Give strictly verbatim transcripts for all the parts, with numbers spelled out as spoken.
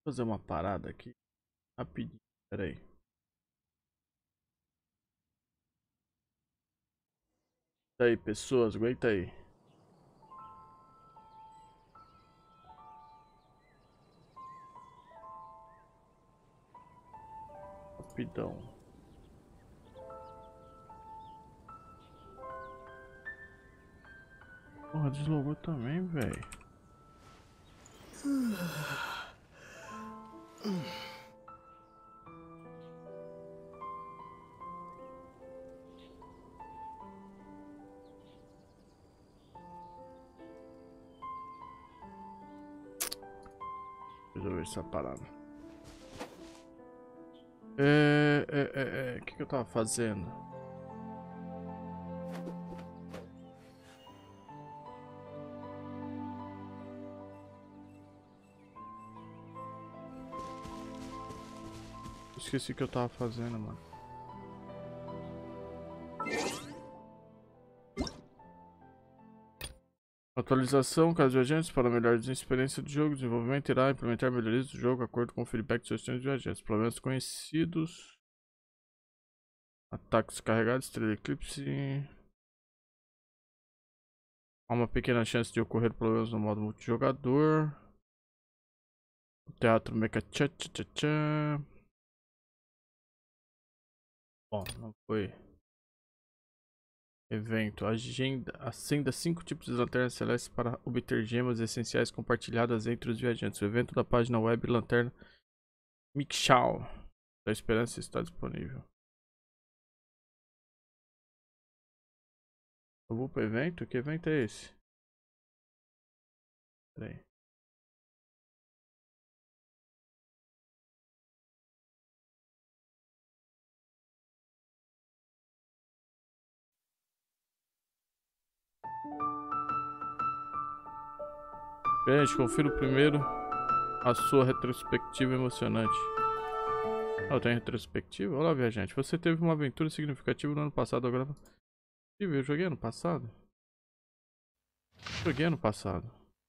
Fazer uma parada aqui rapidinho, pera aí. E aí, pessoas, aguenta aí. Rapidão. Porra, deslogou também, velho. Resolver essa parada. É, é, é, é. O que, que eu tava fazendo? Esqueci o que eu tava fazendo, mano. Atualização, caso viajantes, para melhor experiência do jogo. Desenvolvimento irá implementar melhorias do jogo de acordo com o feedback de sugestões de viajantes. Problemas conhecidos. Ataques carregados, estrela eclipse. Há uma pequena chance de ocorrer problemas no modo multijogador. O teatro mecha tcha tcha tcha tcha. Bom, não foi. Evento, agenda, acenda cinco tipos de lanternas celestes para obter gemas essenciais compartilhadas entre os viajantes. O evento da página web Lanterna Mixal da Esperança está disponível. Eu vou pro evento? Que evento é esse? Pera aí. Gente, confira primeiro a sua retrospectiva emocionante. Ah, eu tenho retrospectiva? Olá, viajante. Você teve uma aventura significativa no ano passado, agora... Eu joguei ano passado? Joguei ano passado.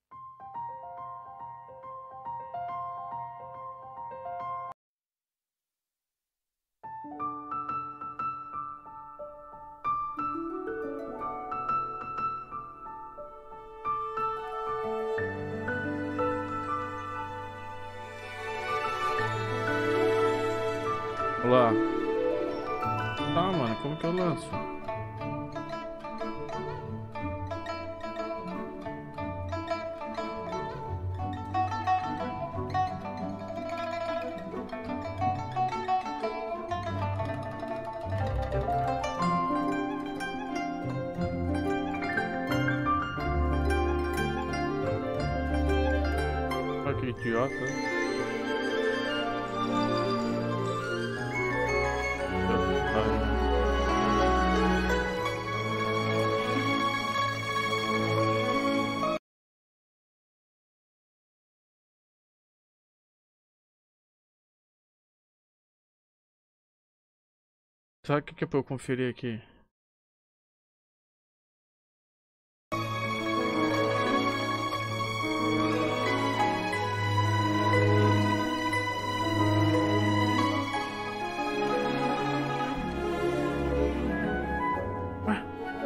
Olá. Tá, mano, como que eu lanço? Olha que idiota. Sabe o que que é pra eu conferir aqui? Ué?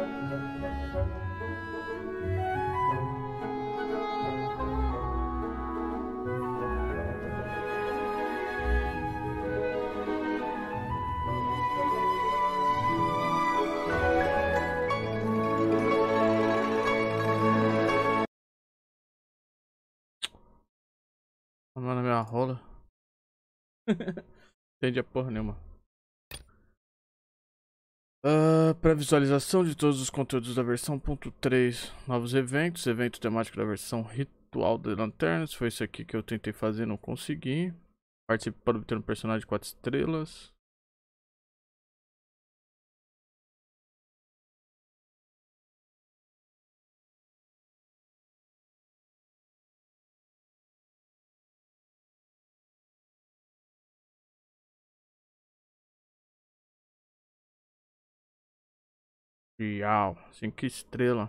Mano, na minha rola. Entendi a porra nenhuma. Uh, Pré-visualização de todos os conteúdos da versão ponto três. Novos eventos. Evento temático da versão Ritual de Lanternas. Foi isso aqui que eu tentei fazer, não consegui. Participe para obter um personagem de quatro estrelas. Real, cinco estrelas.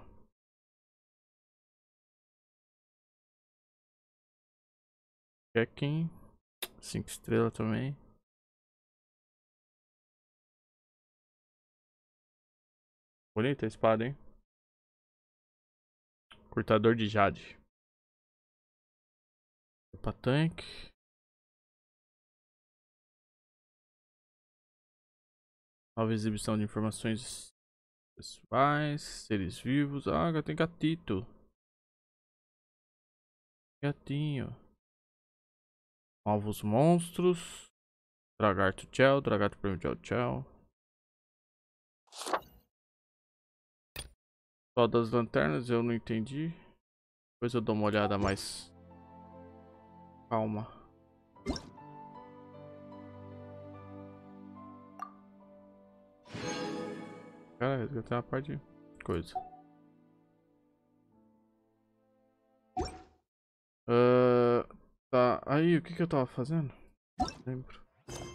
Check-in. Cinco estrelas também. Bonita a espada, hein? Cortador de jade. Opa, tanque. Nova exibição de informações pessoais. Seres vivos. Ah, agora tem gatito. Gatinho. Novos monstros. Dragarto Gel. Dragarto Primordial Gel. Só das lanternas eu não entendi. Depois eu dou uma olhada mais calma. Cara, resgatei uma parte de coisa. Uh, tá, aí o que que eu tava fazendo? Não lembro.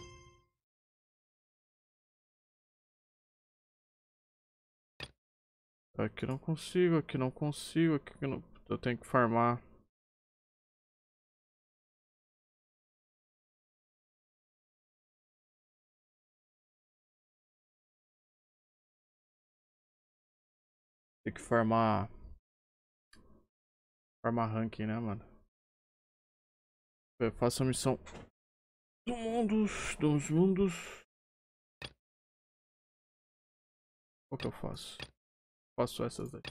Aqui não consigo, aqui não consigo, aqui eu, não... eu tenho que farmar. Tem que farmar. Farmar ranking, né, mano? Eu faço a missão do mundo, dos mundos. Qual que eu faço? Faço essas daí.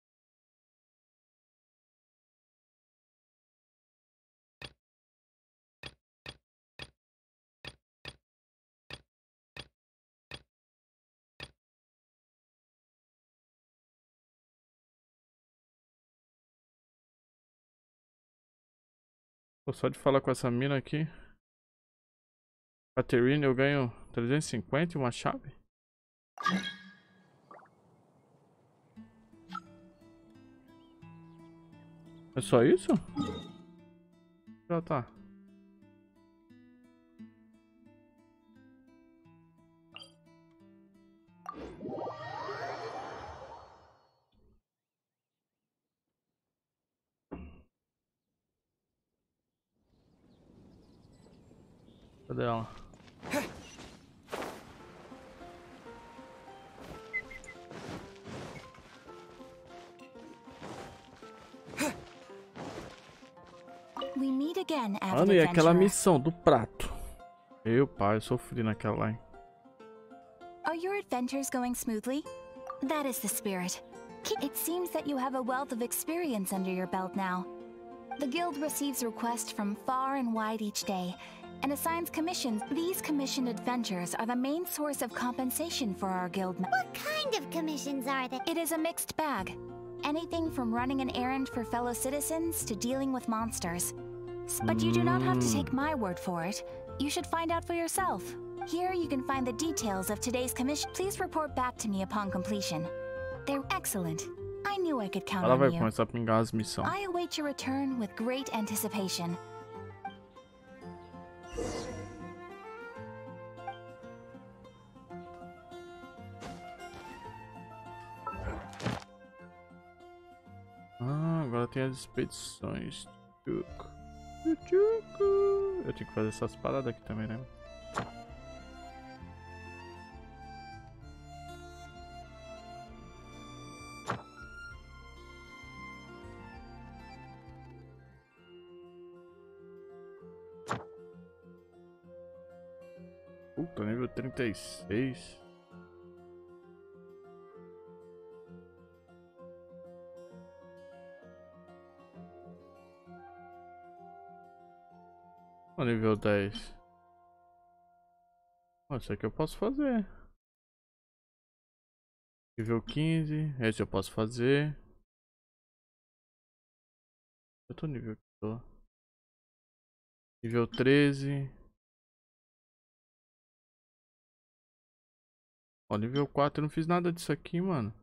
Pô, só de falar com essa mina aqui. Caterine, eu ganho trezentos e cinquenta e uma chave? É só isso? Já tá. Cadê ela? We meet again, Mano, e aquela missão do prato? Meu pai, eu sofri naquela lá, hein? Are your adventures going smoothly? That is the spirit. It seems that you have a wealth of experience under your belt now. The guild receives requests from far and wide each day, and assigns commissions. These commissioned adventures are the main source of compensation for our guild. What kind of commissions are they? It is a mixed bag. Anything from running an errand for fellow citizens to dealing with monsters. But you do not have to take my word for it. You should find out for yourself. Here you can find the details of today's commission. Please report back to me upon completion. They're excellent. I knew I could count Ela vai on you. começar a pingar as missões. I await your return with great anticipation. Ah, agora tem as expedições. Tchucu. Tchucu. Eu tenho que fazer essas paradas aqui também, né? Puta, nível trinta e seis. O nível dez. Oh, isso aqui eu posso fazer. Nível quinze. Esse eu posso fazer. Eu tô nível que tô. Nível treze. Ó, nível quatro eu não fiz nada disso aqui, mano.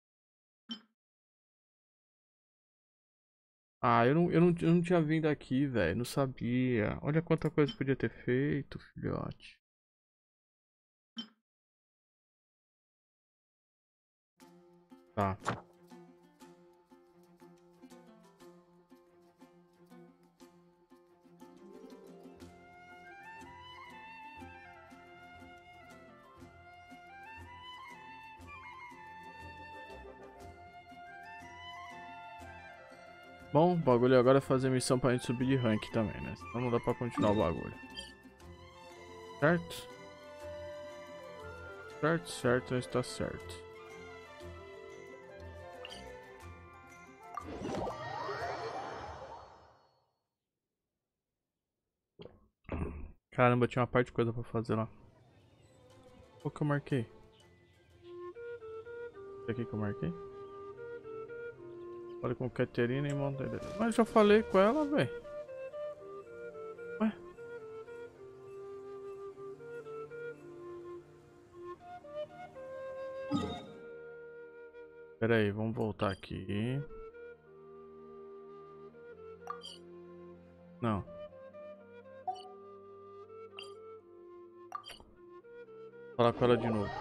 Ah, eu não, eu não, eu não tinha vindo aqui, velho. Não sabia. Olha quanta coisa eu podia ter feito, filhote. Tá. Bom, o bagulho agora é fazer missão pra gente subir de rank também, né? Senão não dá pra continuar o bagulho. Certo? Certo, certo, está certo. Caramba, tinha uma parte de coisa pra fazer lá. O que eu marquei? Esse aqui que eu marquei? Falei com Caterina e Monteiro. Mas já falei com ela, velho. Ué? Pera aí, vamos voltar aqui. Não. Vou falar com ela de novo.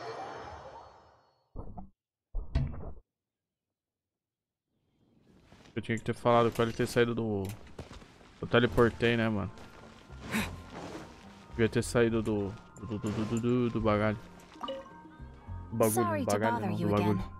Eu tinha que ter falado com ela e ter saído do... Eu teleportei, né, mano? Devia ter saído do... Do, do, do, do, do, do bagalho. Do bagulho, Sorry do to bagalho bother não, you do bagulho. again.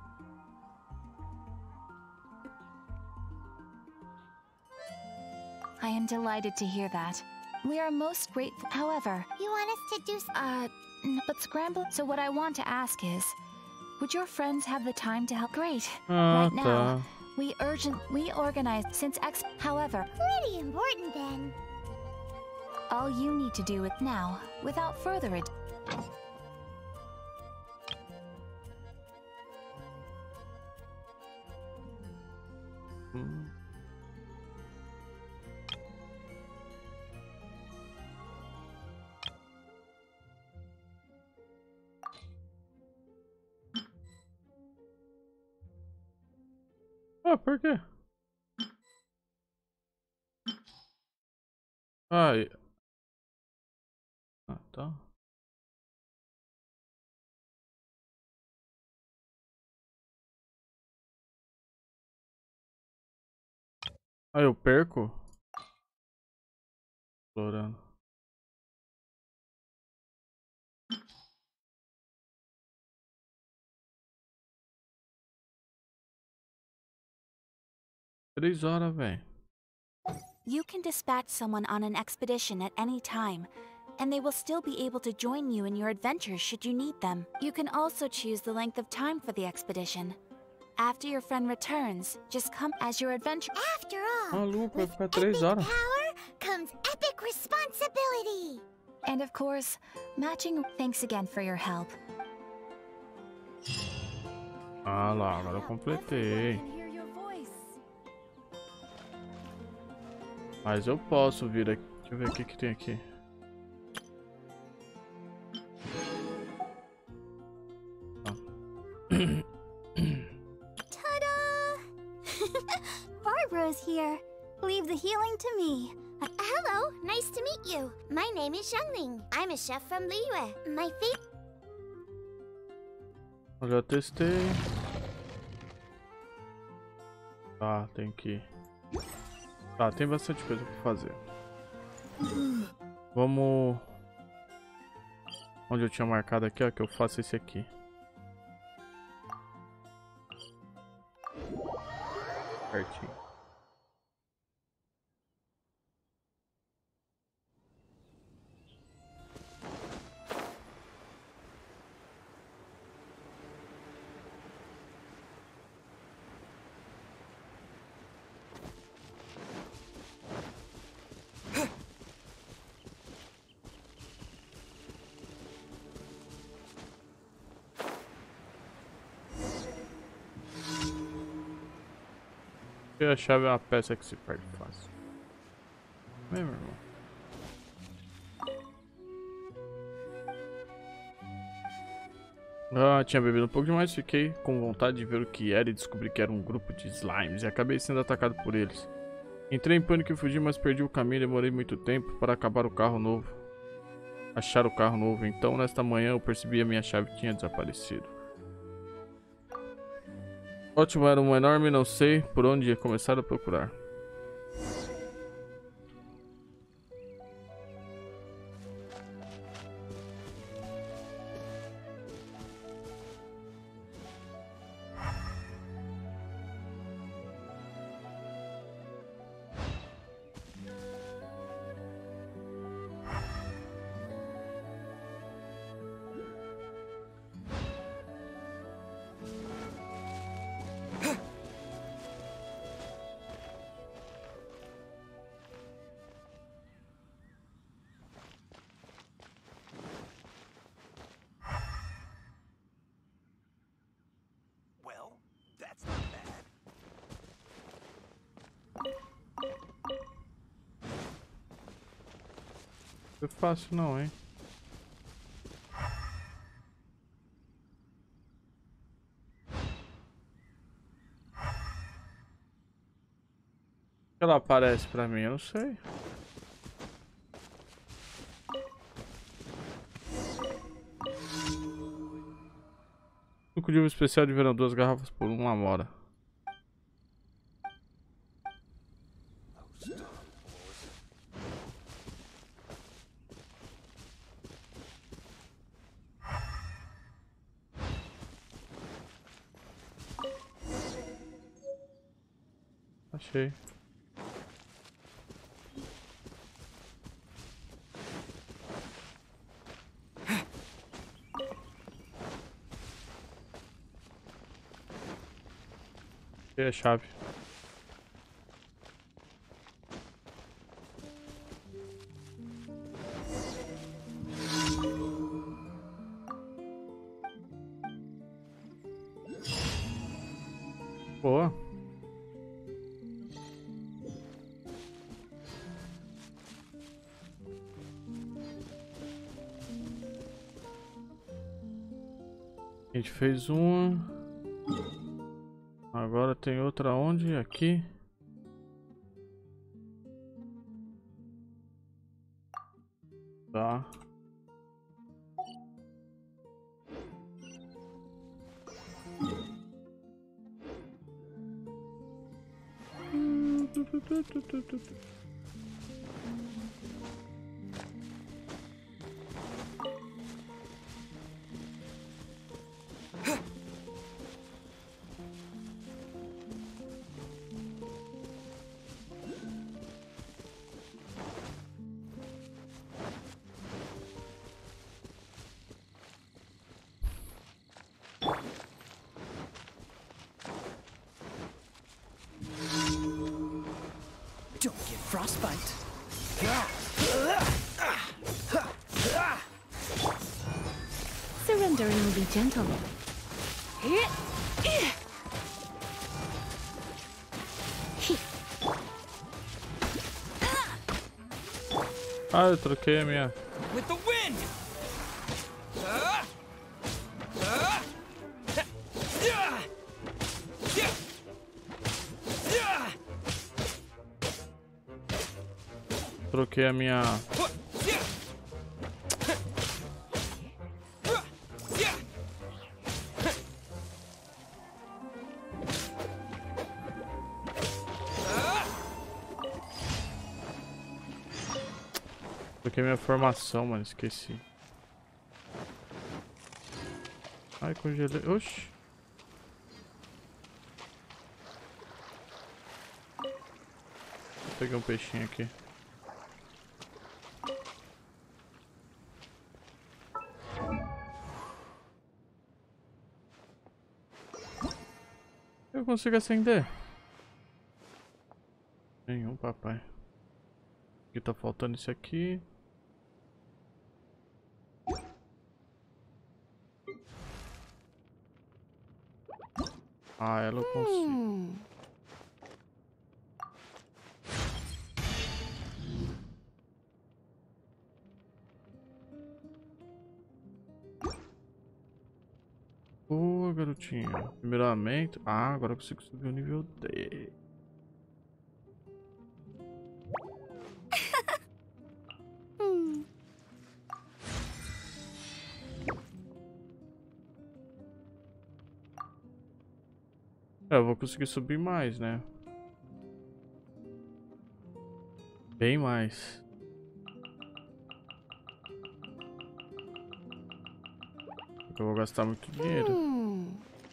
I am delighted to hear that. We are most grateful. However, You want us to do s- uh, n- but scramble. So what I want to ask is, would your friends have the time to help? Great. Ah, Right now, tá. we urgent we organized since X. However, pretty important then. all you need to do it now, without further ado. Hum. Ah, por quê? Ai. Ah, tá. Ah, eu perco? Explorando. Três horas, velho. You can dispatch someone on an expedition at any time, and they will still be able to join you in your adventures should you need them. You can also choose the length of time for the expedition. After your friend returns, just come as your adventure. After all, Maluco, vai with ficar três epic horas. power comes epic responsibility. And of course, matching. Thanks again for your help. Ah lá, agora eu completei. Mas eu posso vir aqui. Deixa eu ver o que que tem aqui. Ta-da! Barbara's here. Leave the healing to me. Uh, hello, nice to meet you. My name is Xiangling. I'm a chef from Liyue. My favorite. Eu já testei. Tá, tem que... Tá, tem bastante coisa pra fazer. Vamos... Onde eu tinha marcado aqui, ó, que eu faço esse aqui. Certinho. E a chave é uma peça que se perde fácil. É, meu irmão. Ah, tinha bebido um pouco demais, fiquei com vontade de ver o que era e descobri que era um grupo de slimes e acabei sendo atacado por eles. Entrei em pânico e fugi, mas perdi o caminho e demorei muito tempo para acabar o carro novo. Achar o carro novo, então nesta manhã eu percebi que a minha chave tinha desaparecido. Ótimo, era um enorme, não sei por onde ia começar a procurar. Não é fácil não, hein? Ela aparece pra mim, eu não sei. Suco de uva especial de verão, duas garrafas por uma amora. Achei. Achei a chave. Boa. A gente fez uma. Agora tem outra onde? Aqui. Tá. Don't get frostbite. Surrendering will be gentle. Ah, eu troquei a minha. With the wind. Troquei a minha. Troquei minha formação, mano. Esqueci. Ai, congelei. Oxi. Peguei um peixinho aqui. Eu consigo acender? Nenhum, papai. Aqui tá faltando isso aqui. Ah, ela eu consigo. Hmm. Boa, garotinho. Primeiramente. Ah, agora eu consigo subir o nível dez. Hmm. É, eu vou conseguir subir mais, né? Bem mais. Porque eu vou gastar muito dinheiro. Hmm.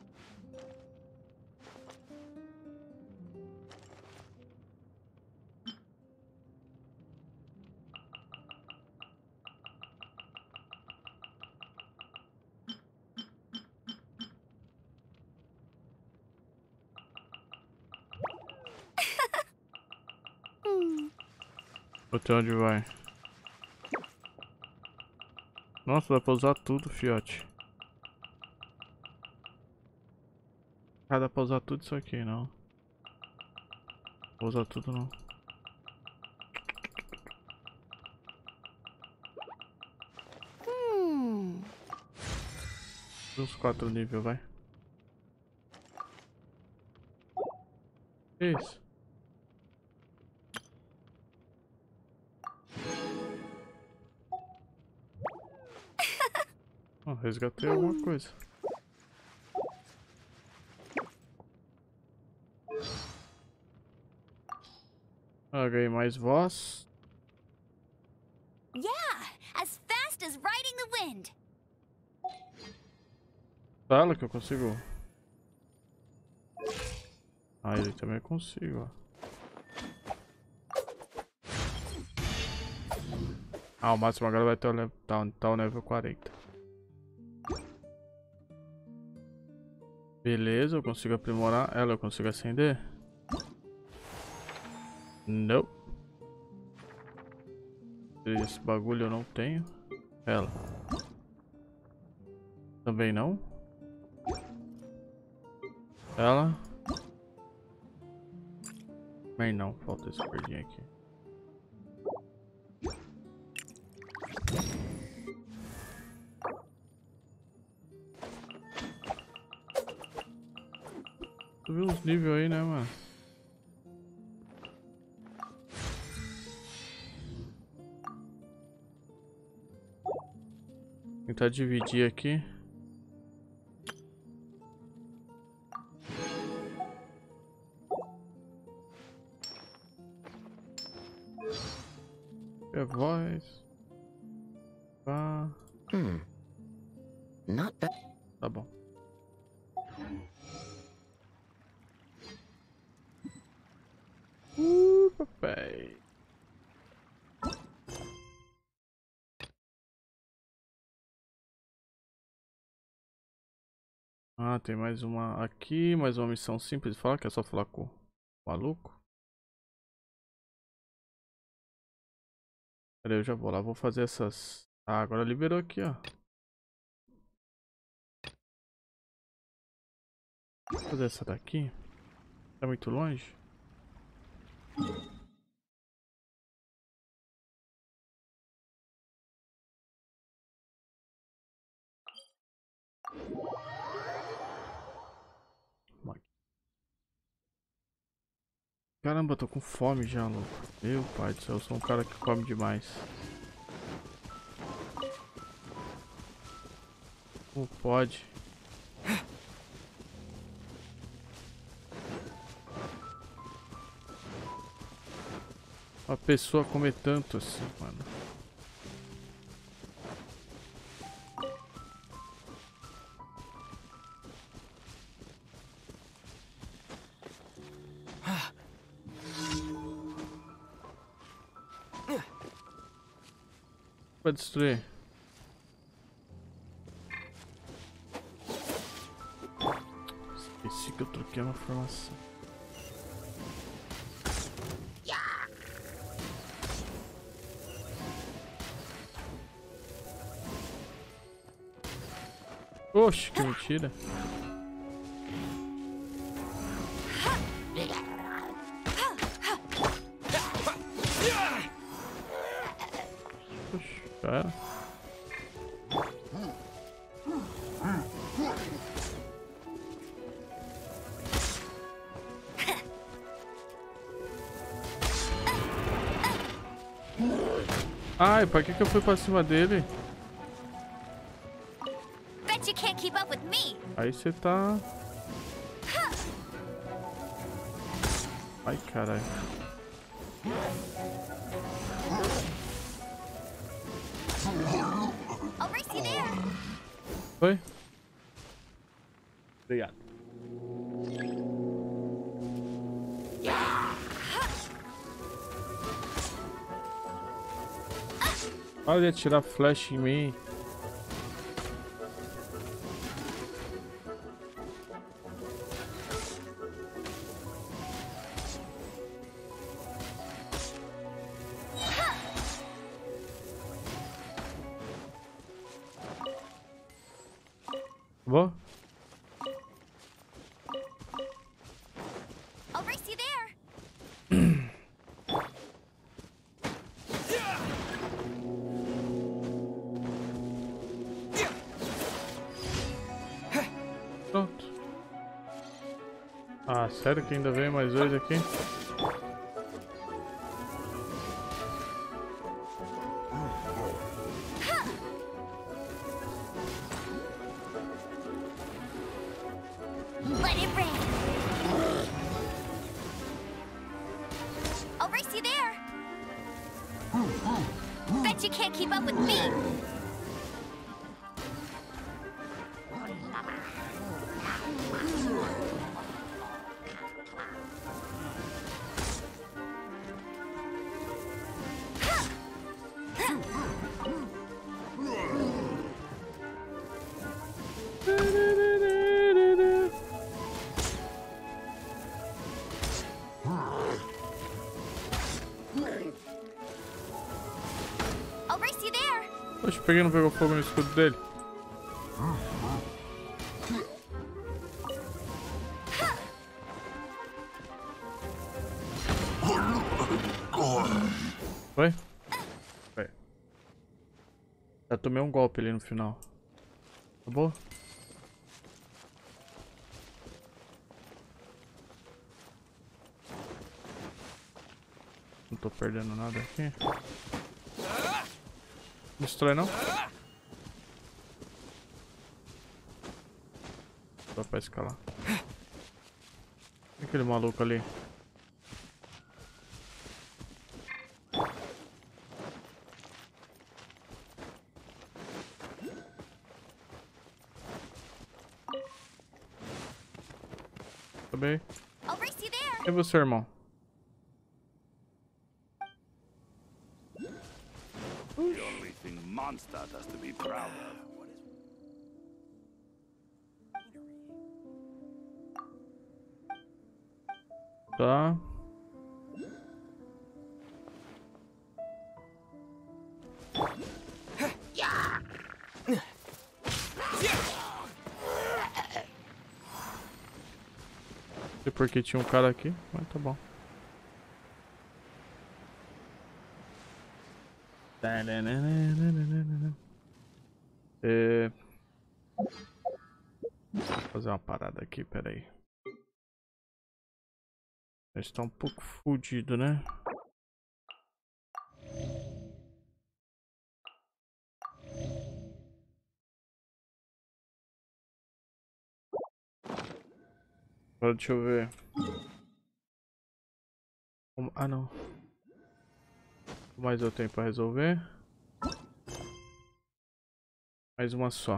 Hmm. Até onde vai? Nossa, dá pra usar tudo, fiote. Ah, dá pra usar tudo isso aqui, não. Vou usar tudo, não. Uns quatro níveis, vai. Que isso? Oh, resgatei alguma coisa. Ah, ganhei mais voz. Yeah, as fast as riding the wind. Fala que eu consigo. Ah, ele também consigo, ó. Ah, o máximo agora vai ter o level, tá, tá o nível quarenta. Beleza, eu consigo aprimorar ela, eu consigo acender? Não. Esse bagulho eu não tenho. Ela. Também não. Ela. Mas não, falta esse verdinho aqui. Tu viu os níveis aí, né, mano? Tentar dividir aqui. É voz. Ah. Hmm. Not bad. Tá bom. Uh, papai. Ah, tem mais uma aqui, mais uma missão simples. Fala que é só falar com o maluco. Pera aí, eu já vou lá, vou fazer essas. Ah, agora liberou aqui, ó. Vou fazer essa daqui. Tá muito longe? Caramba, eu tô com fome já, louco. Meu pai do céu, eu sou um cara que come demais. Como pode? Uma pessoa comer tanto assim, mano. Vai destruir. Esqueci que eu troquei uma formação. Oxe, que mentira. Oxe, cara. Ai, pra que que eu fui pra cima dele? Bet you can't keep up with me. Aí você tá... Ai, caralho. I'll race you there. Foi? Obrigado. Olha, tirar flash em mim. Vou? I'll race you there. Ah, sério que ainda veio mais dois aqui? Let it rain. I'll race you there. Bet you can't keep up with me. I'll race you there. Poxa, por que não pegou fogo no escudo dele? Foi? Foi. Já tomei um golpe ali no final. Acabou? Não tô perdendo nada aqui. Não destrói não? Só pra escalar. E aquele maluco ali? Tá bem. I'll race you there. E você, irmão? The only thing Mondstadt has to be proud of. Tá. Não sei porque tinha um cara aqui, mas tá bom. É... Vou fazer uma parada aqui, peraí. Está um pouco fudido, né? Agora deixa eu ver. Como- Ah, não. O mais eu tenho pra resolver? Mais uma só.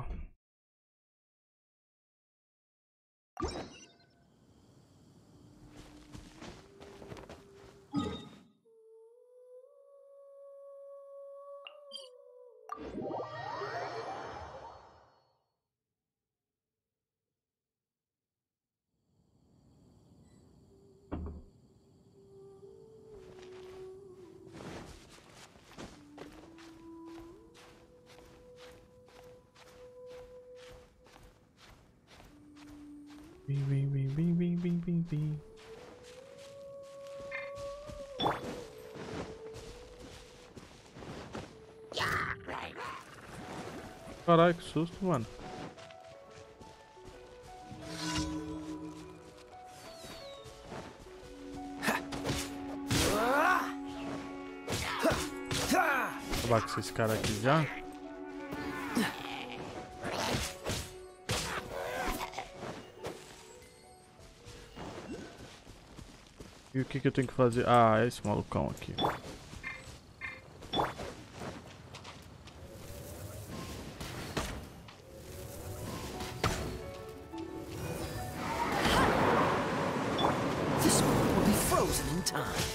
Bim, bim, bim, bim, bim, bim, bim, bim. Caralho, que susto, mano. Vou acabar com esses caras aqui já. E o que que eu tenho que fazer? Ah, é esse malucão aqui. This one will be frozen in time.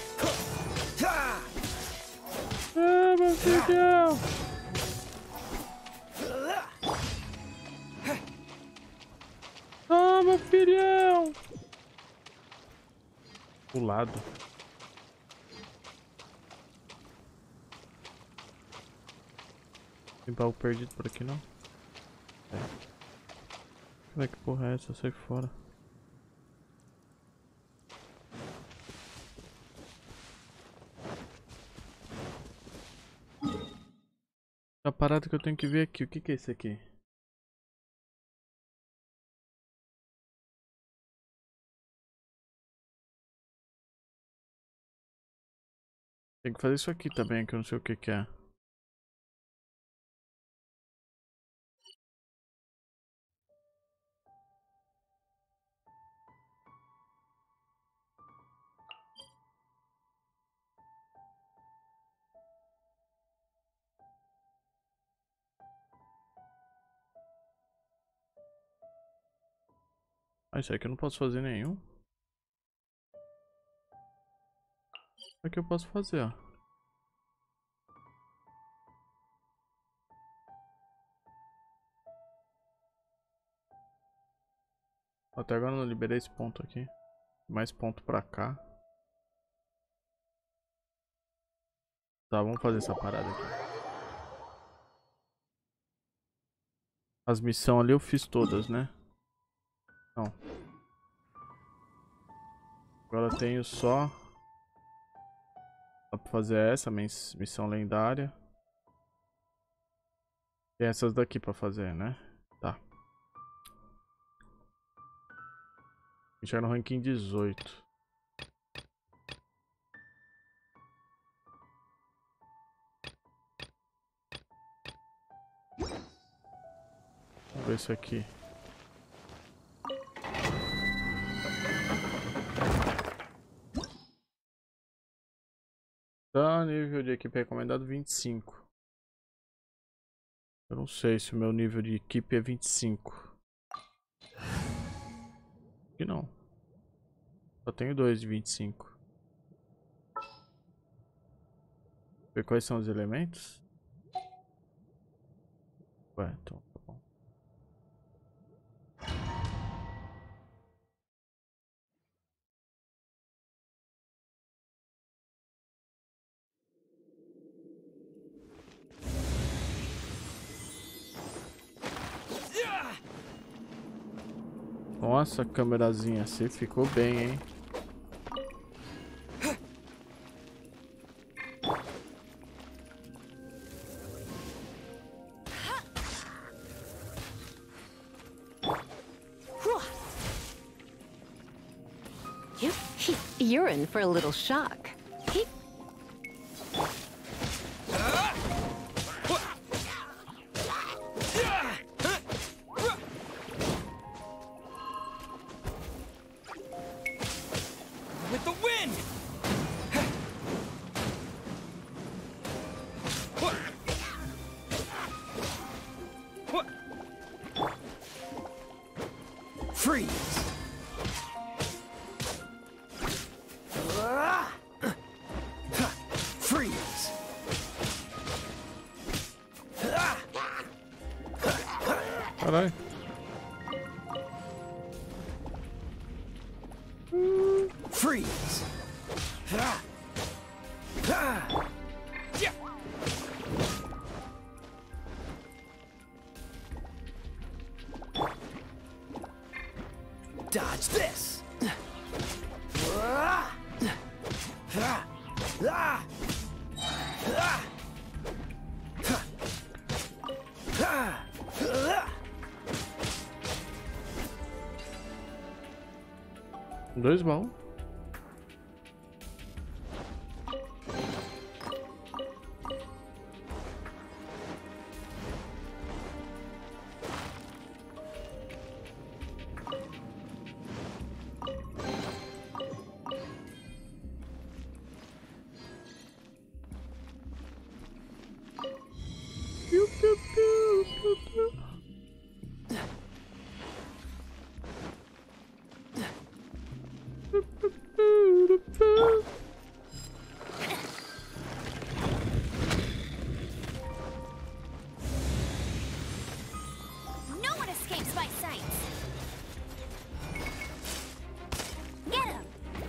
Ah, meu filhão! Ah, meu filhão! O lado. Tem baú perdido por aqui não? É. Como é que porra é essa? Sai fora. A parada que eu tenho que ver aqui. O que que é esse aqui? Tem que fazer isso aqui também, que eu não sei o que que é. Ah, isso aqui eu não posso fazer nenhum. Isso aqui eu posso fazer, ó. Até agora eu não liberei esse ponto aqui. Mais ponto pra cá. Tá, vamos fazer essa parada aqui. As missões ali eu fiz todas, né? Não. Agora eu tenho só... Dá pra fazer essa missão lendária. Tem essas daqui pra fazer, né? Tá. A gente vai no ranking dezoito. Vamos ver isso aqui. Tá, nível de equipe recomendado vinte e cinco. Eu não sei se o meu nível de equipe é vinte e cinco. Acho que não. Só tenho dois de vinte e cinco. Ver quais são os elementos? Ué, então tá bom. Nossa, a câmerazinha assim ficou bem, hein? You're in for a little shock. With the wind! Freeze! Freeze! Caralho. Freeze! Dodge this! Dois baús. Piu, piu, piu, piu, piu. No one escapes my sights. Get him!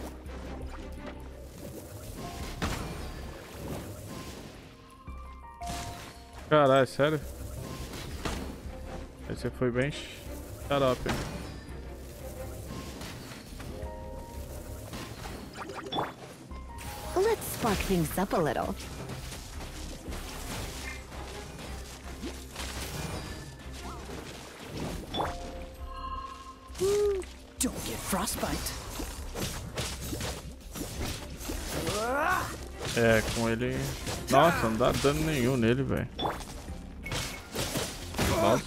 Caralho, sério? Esse foi bem xarope. Let's spark things up a little. Don't get frostbite. É, com ele... Nossa, não dá dano nenhum nele, velho. Nossa.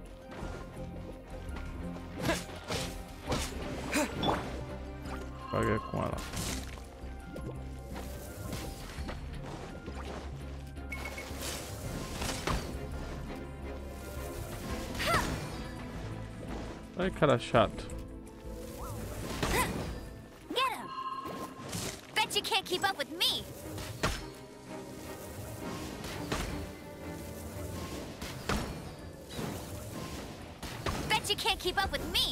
Paguei com ela. Ai, cara chato. Get him! Bet you can't keep up with me! Bet you can't keep up with me!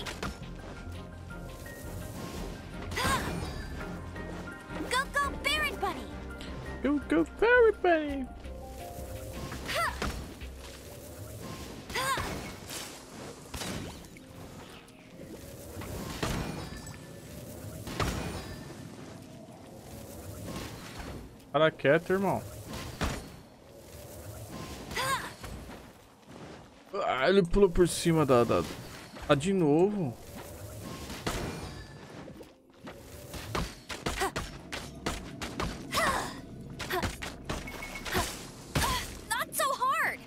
Go, go, Baron Bunny! Go, go, Fairy Bunny! Para quieto, irmão. Ah, ele pulou por cima da... da... Ah, de novo? Not so hard!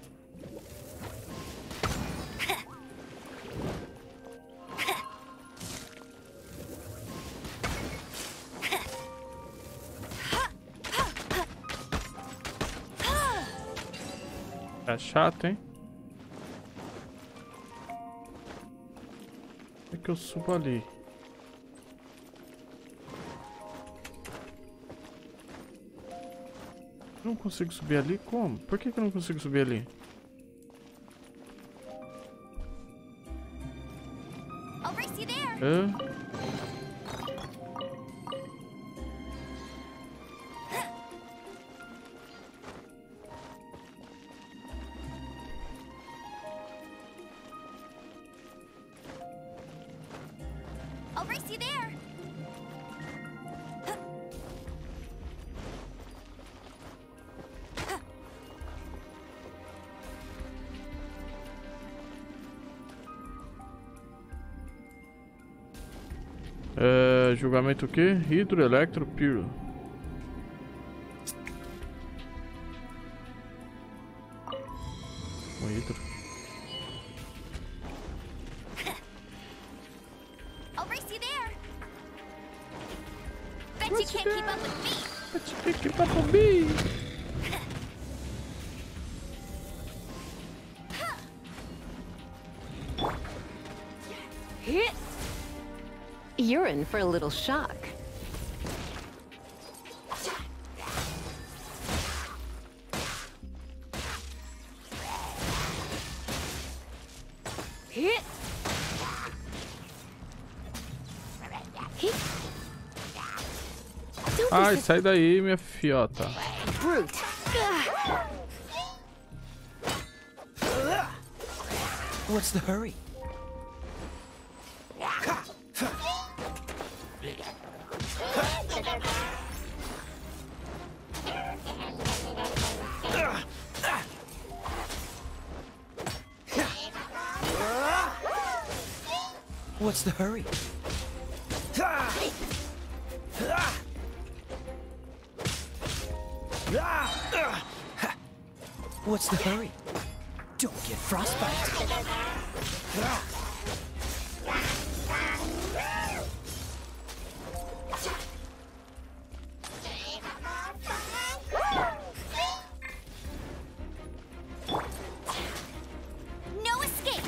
É chato, hein? É que eu subo ali. Não consigo subir ali? Como? Por que que eu não consigo subir ali? I'll race you there! Hã? I'll race you there! É, julgamento o quê? Hidro, Electro, Pyro. Um hidro. I'll race you there! Bet you can't keep up with me! Bet you can't keep up with me! You're in for a little shock. Ai, sai daí, minha fiota. Brute. What's the hurry? What's the hurry? What's the hurry? Don't get frostbite. No escape!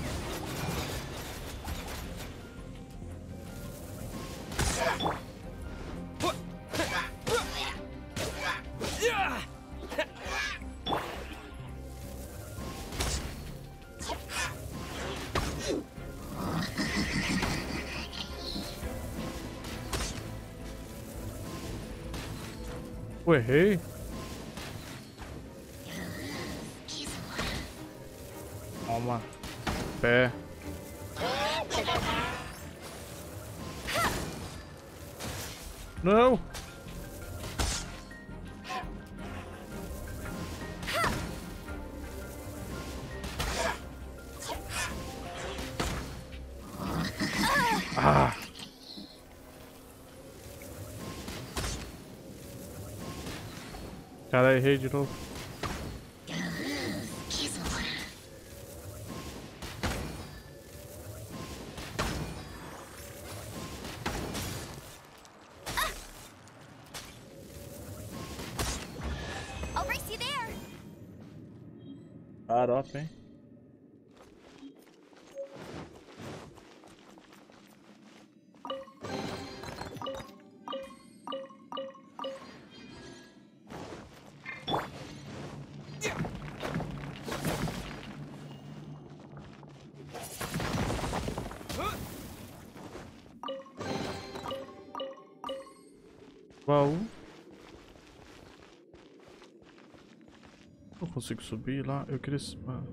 Eu errei. Toma. Pé. Não. Ah. Cara, errei de novo. I'll race you there. Farofa, hein? Baú. Não consigo subir lá. Eu queria. Ah.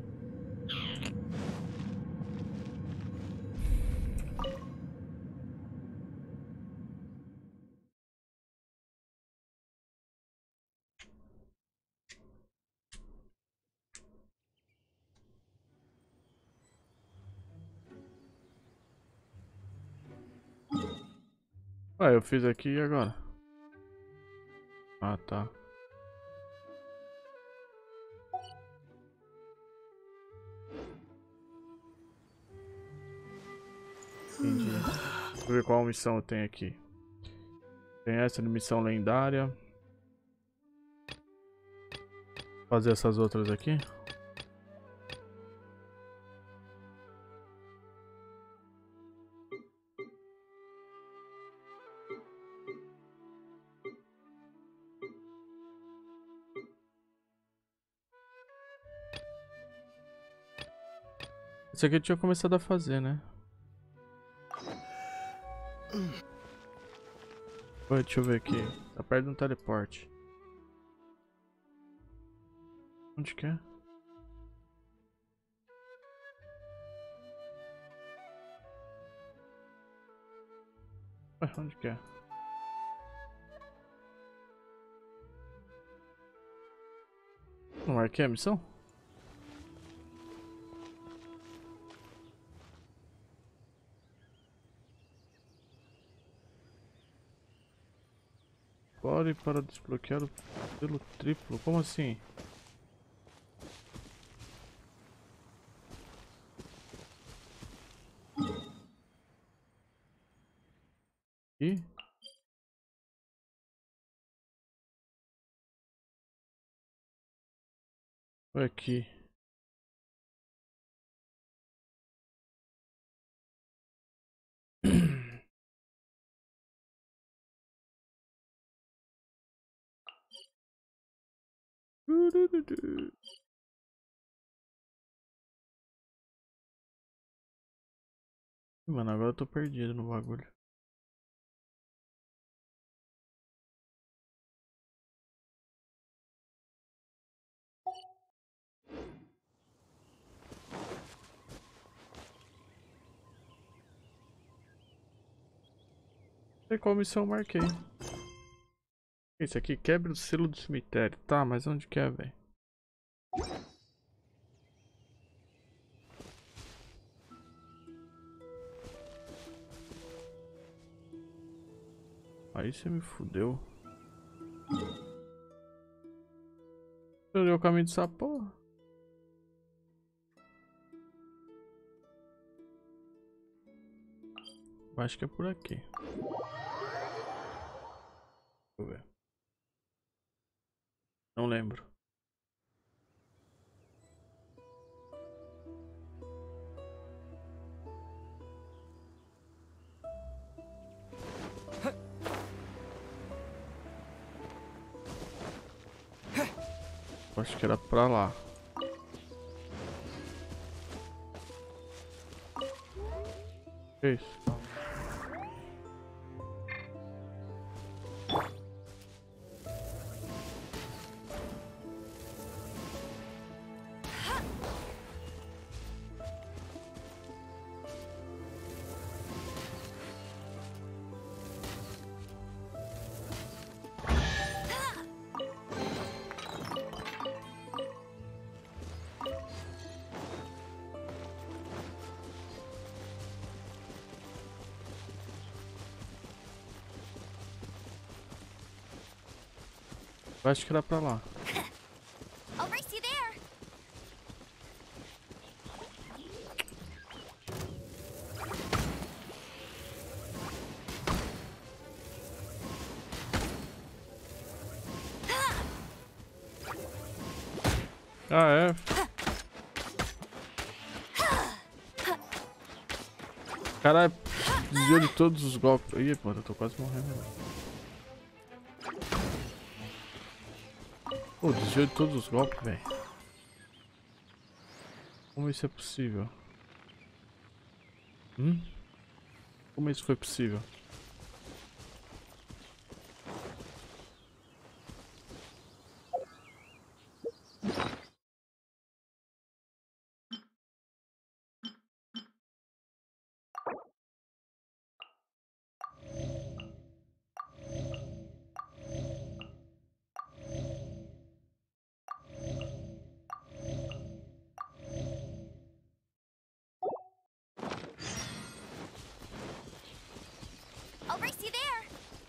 Ah, eu fiz aqui e agora? Ah, tá. Entendi. Deixa eu ver qual missão eu tenho aqui. Tem essa de missão lendária. Fazer essas outras aqui. Esse aqui eu tinha começado a fazer, né? Ué, deixa eu ver aqui. Tá perto de um teleporte. Onde que é? Ué, onde que é? Não marquei a missão? Pare para desbloquear o selo triplo. Como assim? E? Foi aqui. Mano, agora eu tô perdido no bagulho. Não sei qual missão eu marquei. Isso aqui, quebra o selo do cemitério. Tá, mas onde que é, velho? Aí você me fudeu. Perdi o caminho dessa porra. Acho que é por aqui. Deixa eu ver. Não lembro. Acho que era pra lá. Que isso? Eu acho que era pra lá. I'll race you there. Ah, é? Caralho, desviou de todos os golpes. Ih, pô, eu tô quase morrendo. Pô, desviou de todos os golpes, velho. Como isso é possível? Hum? Como isso foi possível? I'll race you there.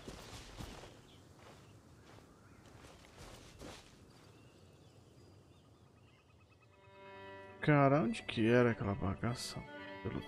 Cara, onde que era aquela bagaça? Pelo...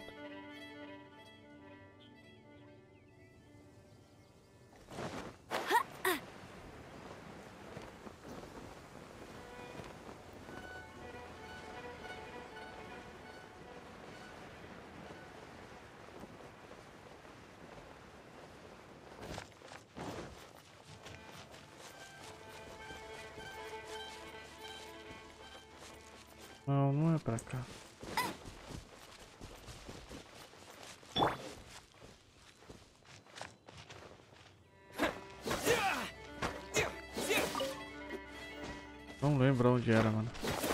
Não, não é pra cá. Não lembro onde era, mano.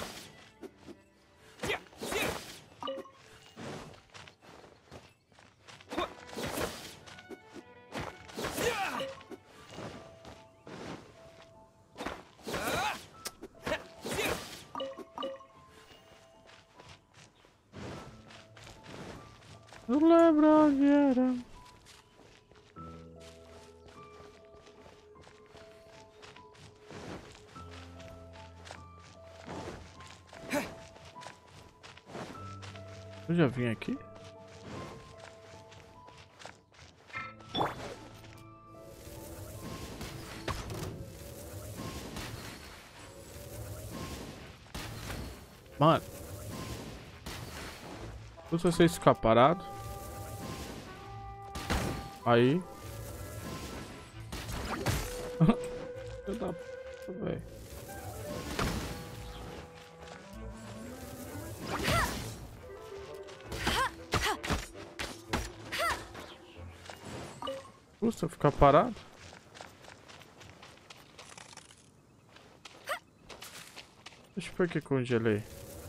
Não lembro onde era. Eu já vim aqui? Mano. Se você ficar parado. Aí. Eu da puta, velho. Custa ficar parado? Deixa eu ver que congelei.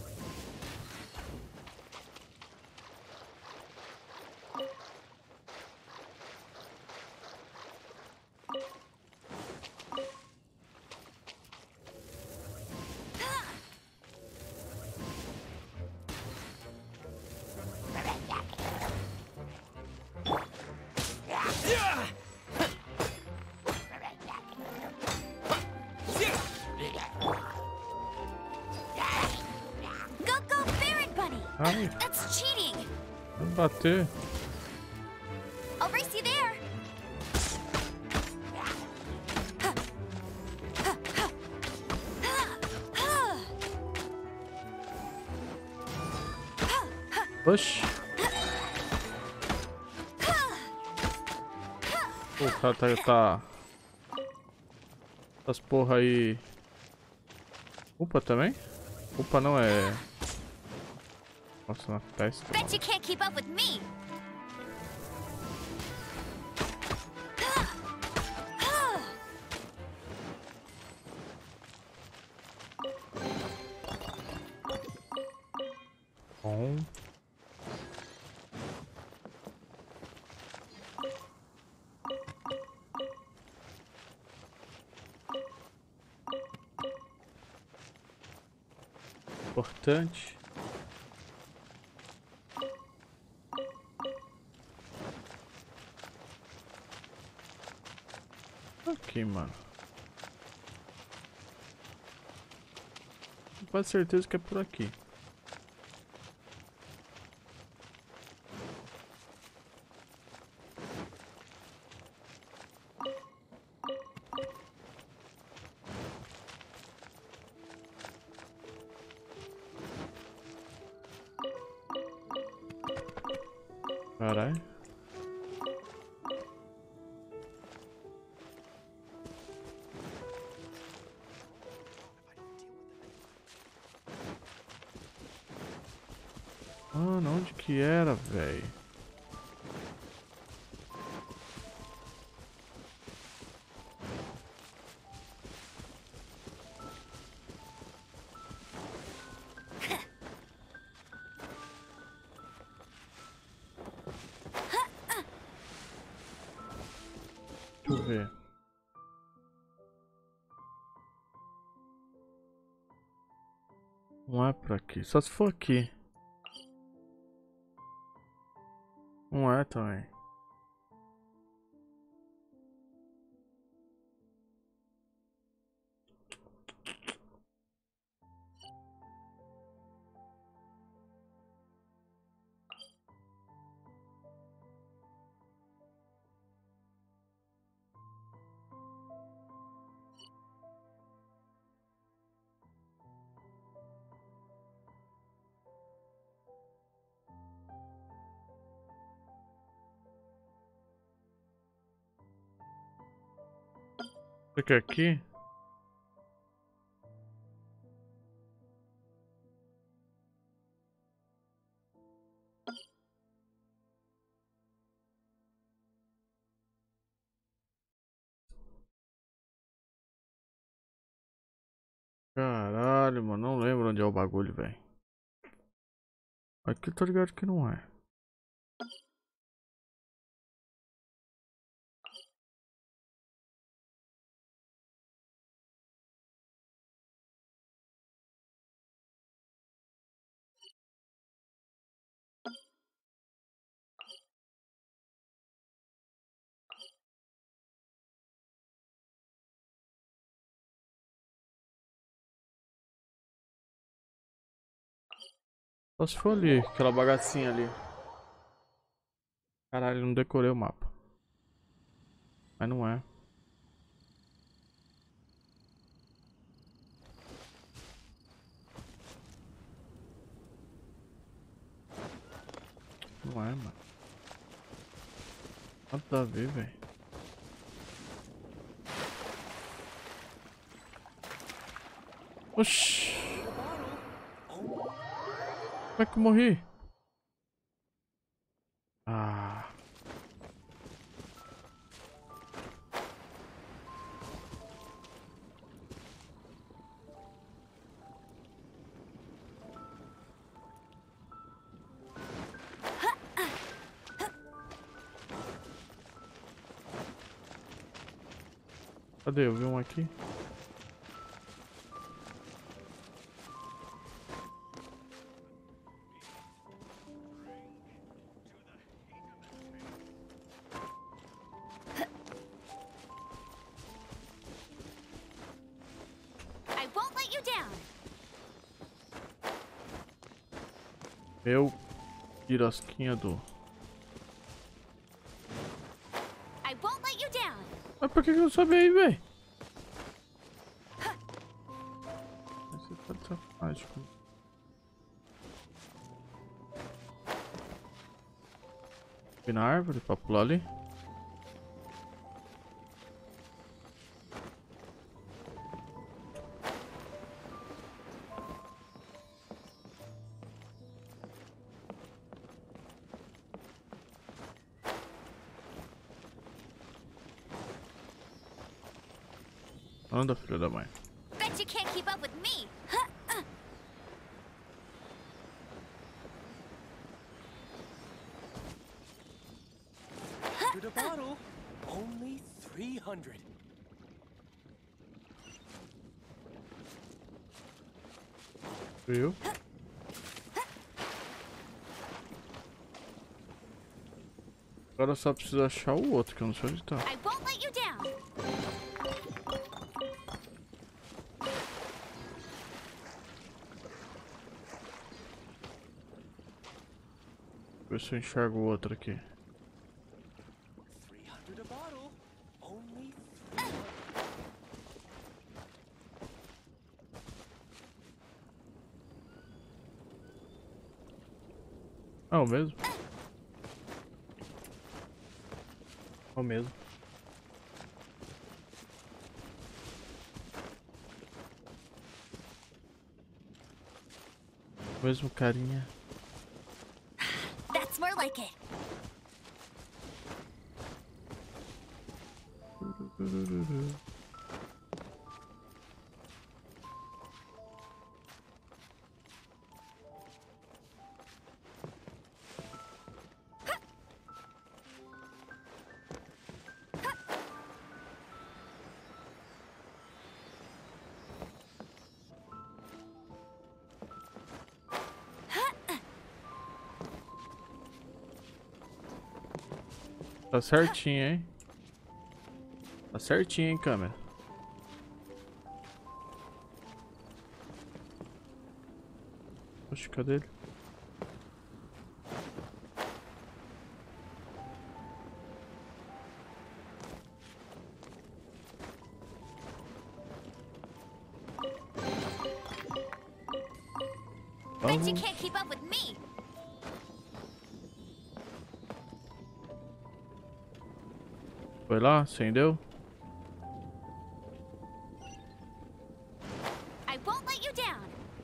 Ai, That's cheating. vou bater. I'll race you there. Oxi. Pô, o cara tá, tá... Essas porra aí... Upa também? Upa não é... Nossa, na testa. Bet you can't keep up with me. Bom. Importante. Aqui, mano. quase certeza que é por aqui. Caralho. Mano, onde que era, velho? Deixa eu ver. Não é por aqui, só se for aqui. Não é também. Fica aqui. Caralho, mano, não lembro onde é o bagulho, velho. Aqui eu tô ligado que não é. Só se for ali, aquela bagacinha ali. Caralho, não decorei o mapa. Mas não é. Não é, mano. Nada a ver, velho. Oxi. Como é que eu morri? Ah. Cadê? Eu vi um aqui. Meu pirosquinha do... Mas por que que eu soube aí, velho? Você tá de sacanagem. Subir na árvore pra pular ali. Anda, filho da mãe. Bet you can't keep up with me. To the bottle, only three hundred. Viu? Agora só preciso achar o outro, que eu não sei onde tá. I won't let you down. ver se eu enxergo o outro aqui. three hundred a bottle. Only É o mesmo? É o mesmo. O mesmo carinha. That's more like it. Tá certinho, hein? Tá certinho, hein, câmera? Oxe, cadê ele? Bet you can't keep up with me. Foi lá? Acendeu? I won't let you down.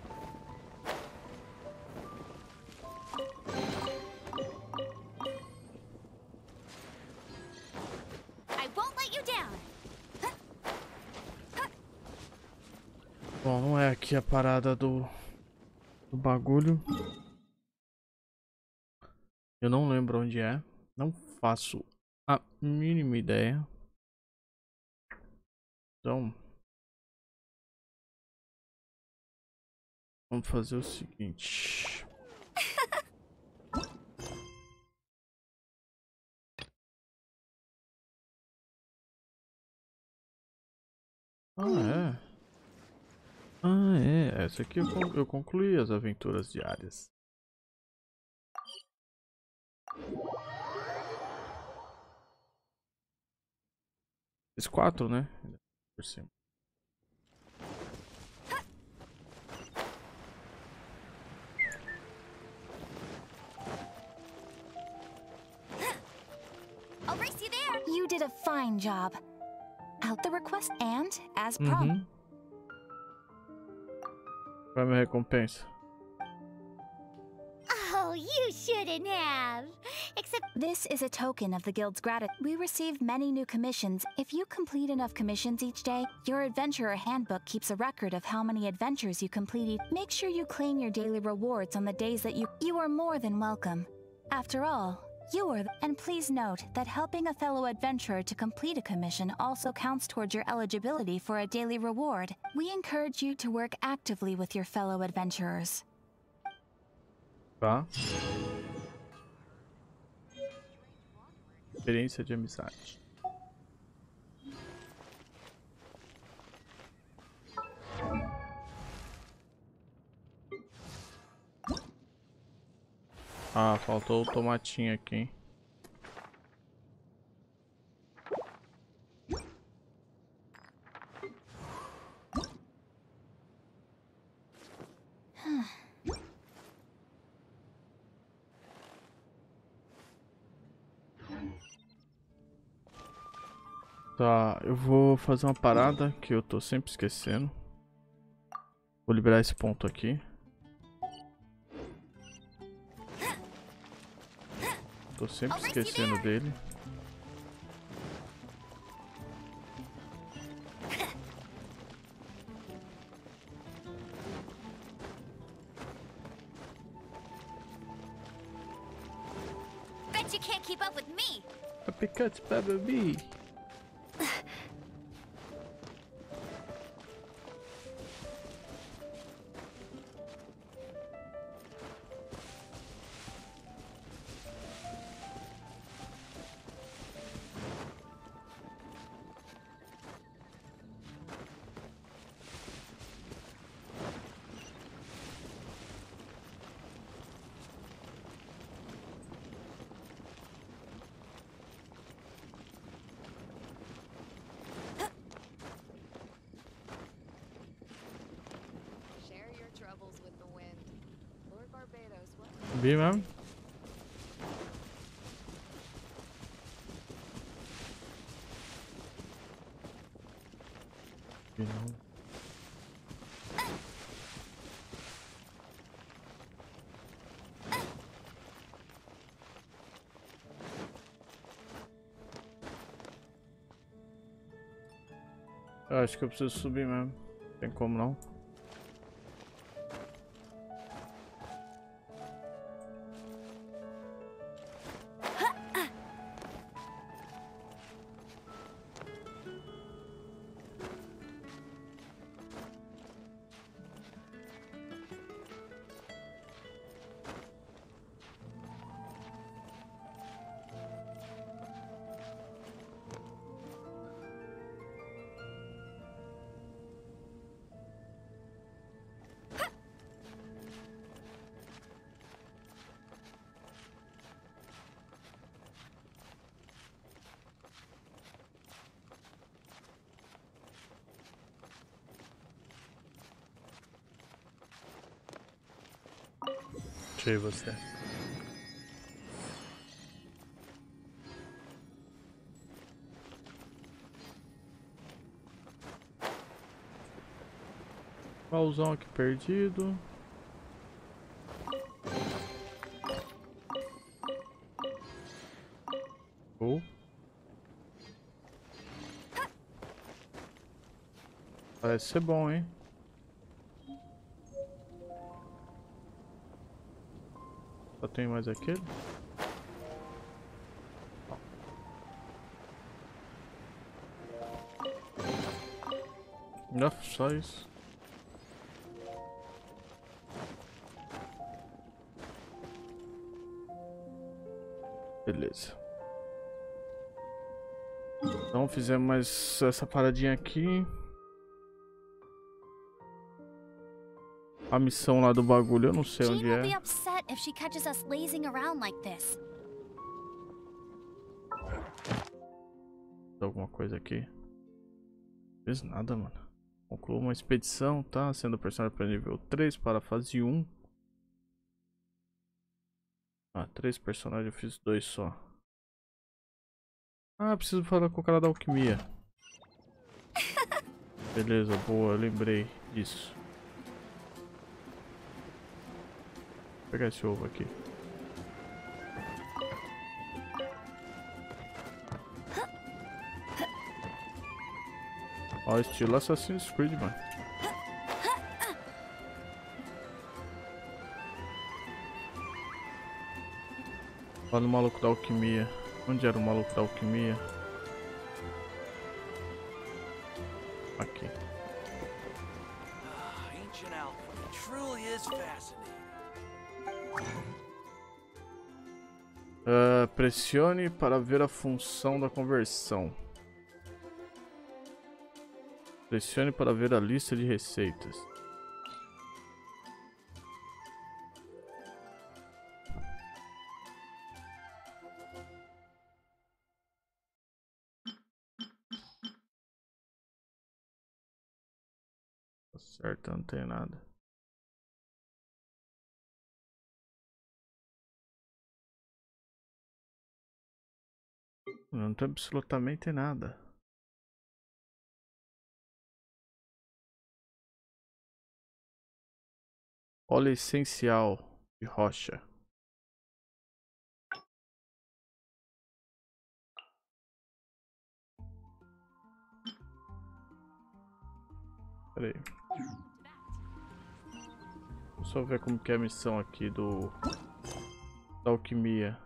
I won't let you down. Bom, não é aqui a parada do, do bagulho. Eu não lembro onde é. Não faço a mínima ideia. Então, vamos fazer o seguinte. Ah, é. Ah, é. Essa aqui eu, con- eu concluí as aventuras diárias. Fiz quatro, né? Por cima. I'll race you there. You did a fine job. Out the request and, as promised, Uhum. Qual é a minha recompensa? Oh, you shouldn't have. Except this is a token of the Guild's gratitude. We receive many new commissions. If you complete enough commissions each day, your adventurer handbook keeps a record of how many adventures you completed. Make sure you claim your daily rewards on the days that you you are more than welcome. After all, you are, and please note that helping a fellow adventurer to complete a commission also counts towards your eligibility for a daily reward. We encourage you to work actively with your fellow adventurers. Tá. Experiência de amizade. Ah, faltou o tomatinho aqui, hein? Tá, eu vou fazer uma parada que eu tô sempre esquecendo. Vou liberar esse ponto aqui. Tô sempre esquecendo dele. bet you can't keep up with me. Uppercut, baby. subir mesmo? Não. Eu acho que eu preciso subir mesmo. Tem como não? Achei você. Baúzão aqui perdido. Oh. Parece ser bom, hein? Só tem mais aquele? Não, só isso. Beleza. Então fizemos mais essa paradinha aqui. A missão lá do bagulho, eu não sei onde é. If she catches us lazing around like this. Alguma coisa aqui? Não fez nada, mano. Concluiu uma expedição, tá? Sendo personagem para nível três para a fase um. Ah, três personagens, eu fiz dois só. Ah, preciso falar com o cara da alquimia. Beleza, boa, eu lembrei disso. Vou pegar esse ovo aqui. Ó, estilo Assassin's Creed, mano. Olha o maluco da alquimia. Onde era o maluco da alquimia? Aqui. Ancient alchemy truly is fascinating. Uh, pressione para ver a função da conversão. Pressione para ver a lista de receitas. Tá certo, não tem nada. Não tem absolutamente nada. Óleo essencial de rocha. Pera aí. Vou só ver como que é a missão aqui do da alquimia.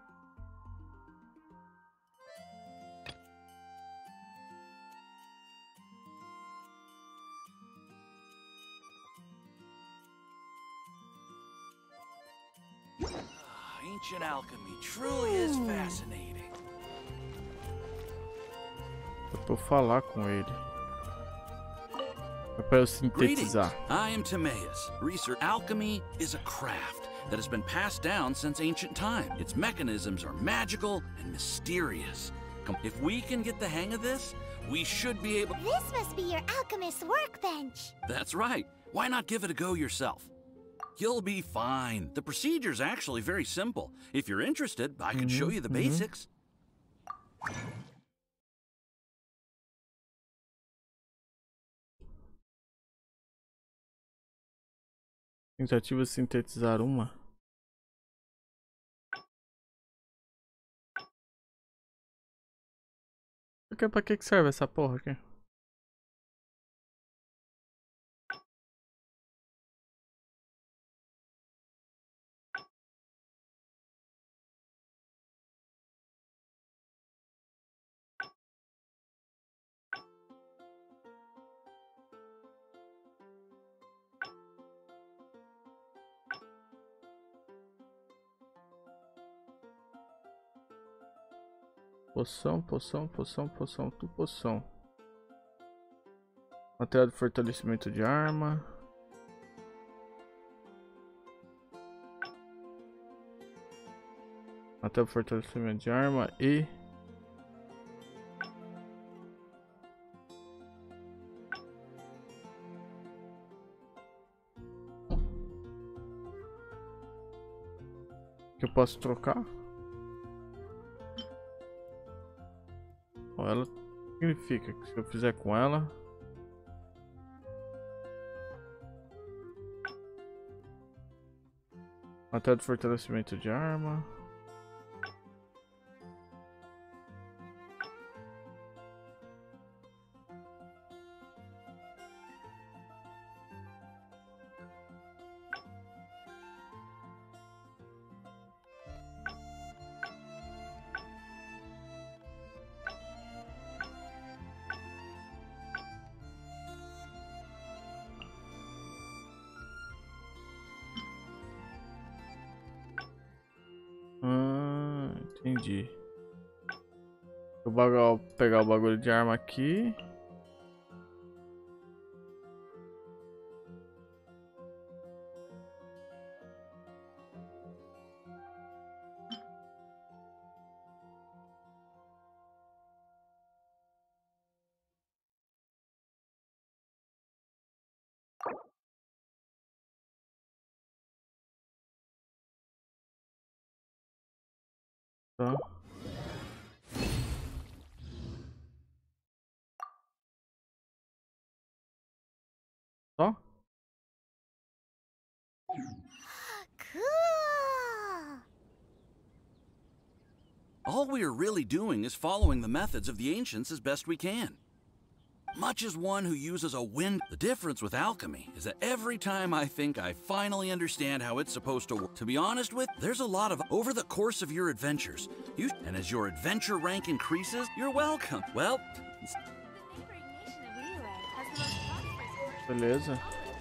Ancient alchemy truly is fascinating. Eu vou falar com ele. É para eu sintetizar. I am Timaeus. Research alchemy is a craft that has been passed down since ancient time. Its mechanisms are magical and mysterious. If we can get the hang of this, we should be able. This must be your alchemist's workbench. That's right. Why not give it a go yourself? You'll be fine. The procedure's actually very simple. If you're interested, I can show you the basics. Tentativa de sintetizar uma. Pra que que serve essa porra aqui? Poção, poção, poção, poção, tu poção. Material de fortalecimento de arma. Material de fortalecimento de arma e... que eu posso trocar? Ela significa que se eu fizer com ela, material de fortalecimento de arma, entendi. Vou pegar o bagulho de arma aqui. Tá. Ó. Cool. All we are really doing is following the methods of the ancients as best we can. Much as one who uses a wind. The difference with alchemy is that every time I think I finally understand how it's supposed to work, to be honest with, there's a lot of over the course of your adventures. You and as your adventure rank increases, you're welcome. Well, beleza.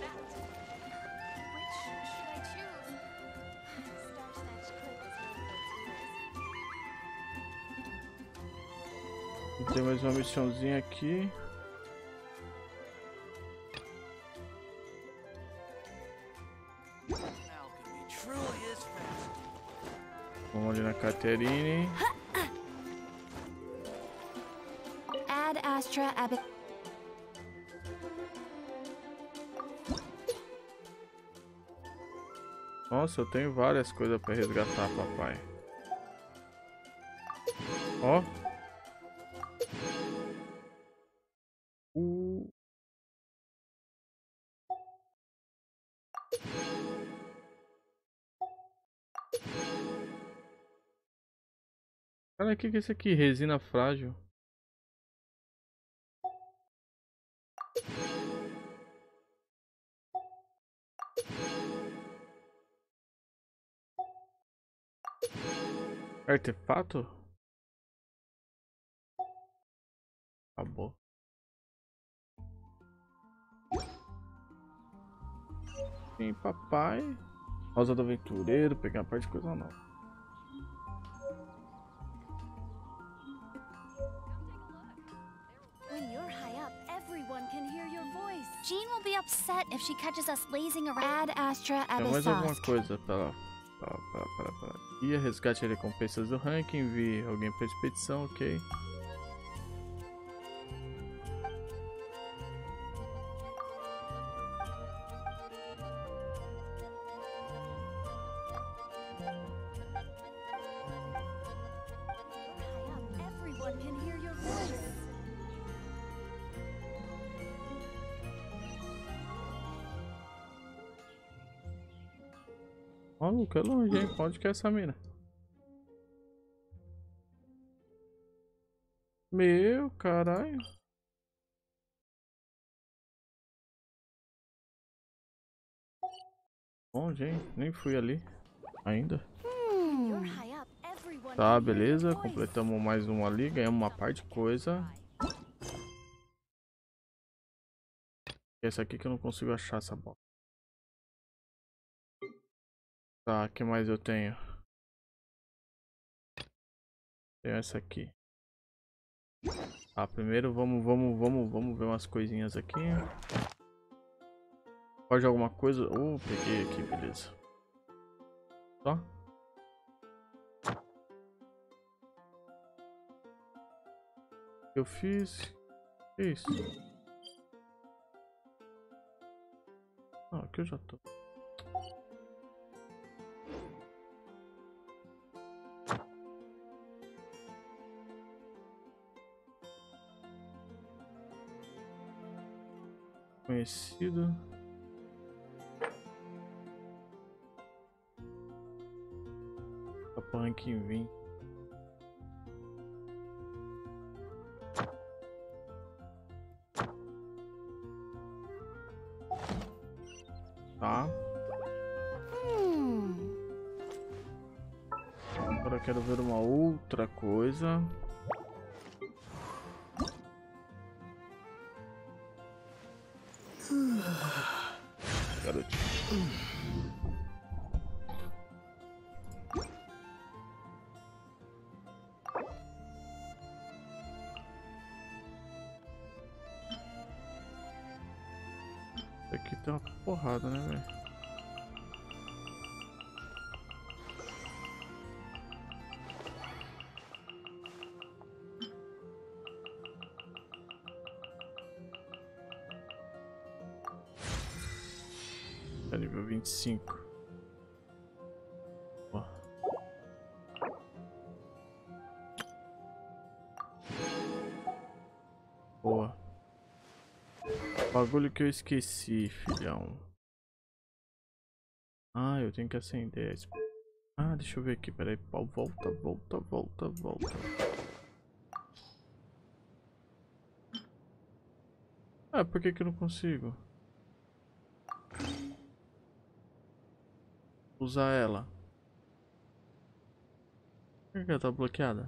Tem mais uma missãozinha aqui. Vamos ali na Caterine. Ad Astra Ab. Nossa, eu tenho várias coisas para resgatar, papai. Ó. Uh. Cara, o que que é isso aqui? Resina frágil. Artefato? Acabou. Sim, papai. Rosa do Aventureiro, pegar a parte de coisa nova. Jean will be upset if she catches us lazing around. Ad Astra Tem mais alguma Abyssos. coisa para para para para e resgate de recompensas do ranking, envie alguém para expedição, ok. Maluco, é longe, hein? Onde que é essa mina? Meu caralho. Longe, hein? Nem fui ali ainda. Tá, beleza. Completamos mais uma ali. Ganhamos uma parte de coisa. Essa aqui que eu não consigo achar essa bola. Tá, o que mais eu tenho? Tenho essa aqui. Tá, primeiro vamos, vamos, vamos, vamos ver umas coisinhas aqui. Pode alguma coisa? Oh, peguei aqui, beleza. Só. Eu fiz. Que isso? Ah, aqui eu já tô. Conhecido. Ranking vinte. Tá. Hum. Agora eu quero ver uma outra coisa. Garotinho. Aqui tem uma porrada, né, velho? É nível vinte e cinco. Ó. Boa. Bagulho que eu esqueci, filhão. Ah, eu tenho que acender esse. Ah, deixa eu ver aqui, peraí. Volta, volta, volta, volta. Ah, por que que eu não consigo usar ela? Por que ela tá bloqueada?